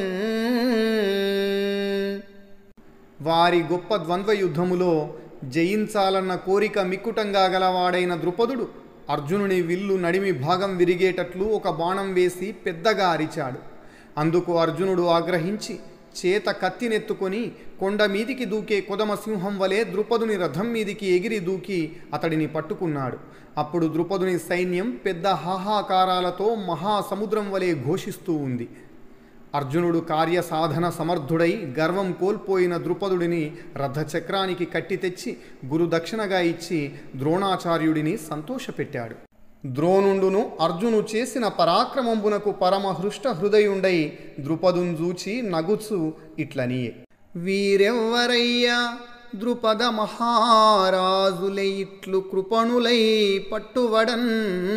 వారి గొప్ప ద్వంద్వ యుద్ధములో జయించాలన్న కోరిక మిక్కుటంగా గలవాడైన ద్రుపదుడు అర్జునుని విల్లు నడిమి భాగం విరిగేటట్లు ఒక బాణం వేసి పెద్దగా అరిచాడు. అందుకు అర్జునుడు ఆగ్రహించి చేత కత్తినెత్తుకొని కొండ మీదికి దూకే కొదమ సింహం వలె ద్రుపదుని రథం మీదికి ఎగిరి దూకి అతడిని పట్టుకున్నాడు. అప్పుడు ద్రుపదుని సైన్యం పెద్ద హాహాకారాలతో మహాసముద్రం వలె ఘోషిస్తూ ఉంది. అర్జునుడు కార్యసాధన సమర్థుడై గర్వం కోల్పోయిన ద్రుపదుడిని రథచక్రానికి కట్టి తెచ్చి గురుదక్షిణగా ఇచ్చి ద్రోణాచార్యుడిని సంతోషపెట్టాడు. ద్రోణుండును అర్జును చేసిన పరాక్రమంబునకు పరమహృష్ట హృదయుండై ద్రుపదుంజూచి నగుచు ఇట్లనియే. వీరెవ్వరయ్యా ద్రుపద మహారాజులై ఇట్లు కృపణులై పట్టువడన్,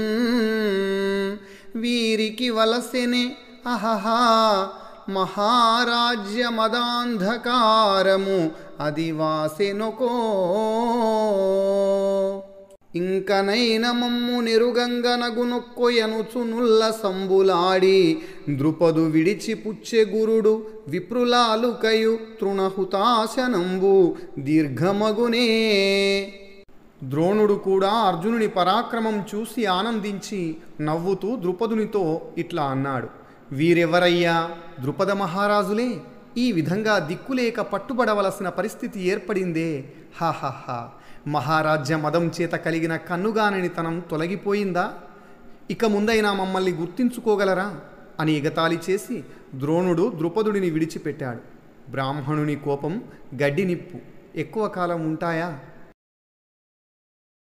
వీరికి వలసెనే అహహా మహారాజ్య మదాంధకారము అది వాసెనొకో. ఇంకనైన మమ్ము నిరుగంగనగునొక్కొయనుచునుల్ల సంబులాడి, ద్రుపదు విడిచి పుచ్చె గురుడు విప్రులాలుకయు తృణహుతాశనంబు దీర్ఘమగునే. ద్రోణుడు కూడా అర్జునుని పరాక్రమం చూసి ఆనందించి నవ్వుతూ ద్రుపదునితో ఇట్లా అన్నాడు. వీరెవరయ్యా? ద్రుపద మహారాజులే. ఈ విధంగా దిక్కులేక పట్టుబడవలసిన పరిస్థితి ఏర్పడిందే. హాహాహా, మహారాజ్య మదం చేత కలిగిన కన్నుగాననితనం తొలగిపోయిందా? ఇక ముందైనా మమ్మల్ని గుర్తించుకోగలరా అని ఎగతాళి చేసి ద్రోణుడు ద్రుపదుడిని విడిచిపెట్టాడు. బ్రాహ్మణుని కోపం గడ్డి నిప్పు, ఎక్కువ కాలం ఉంటాయా?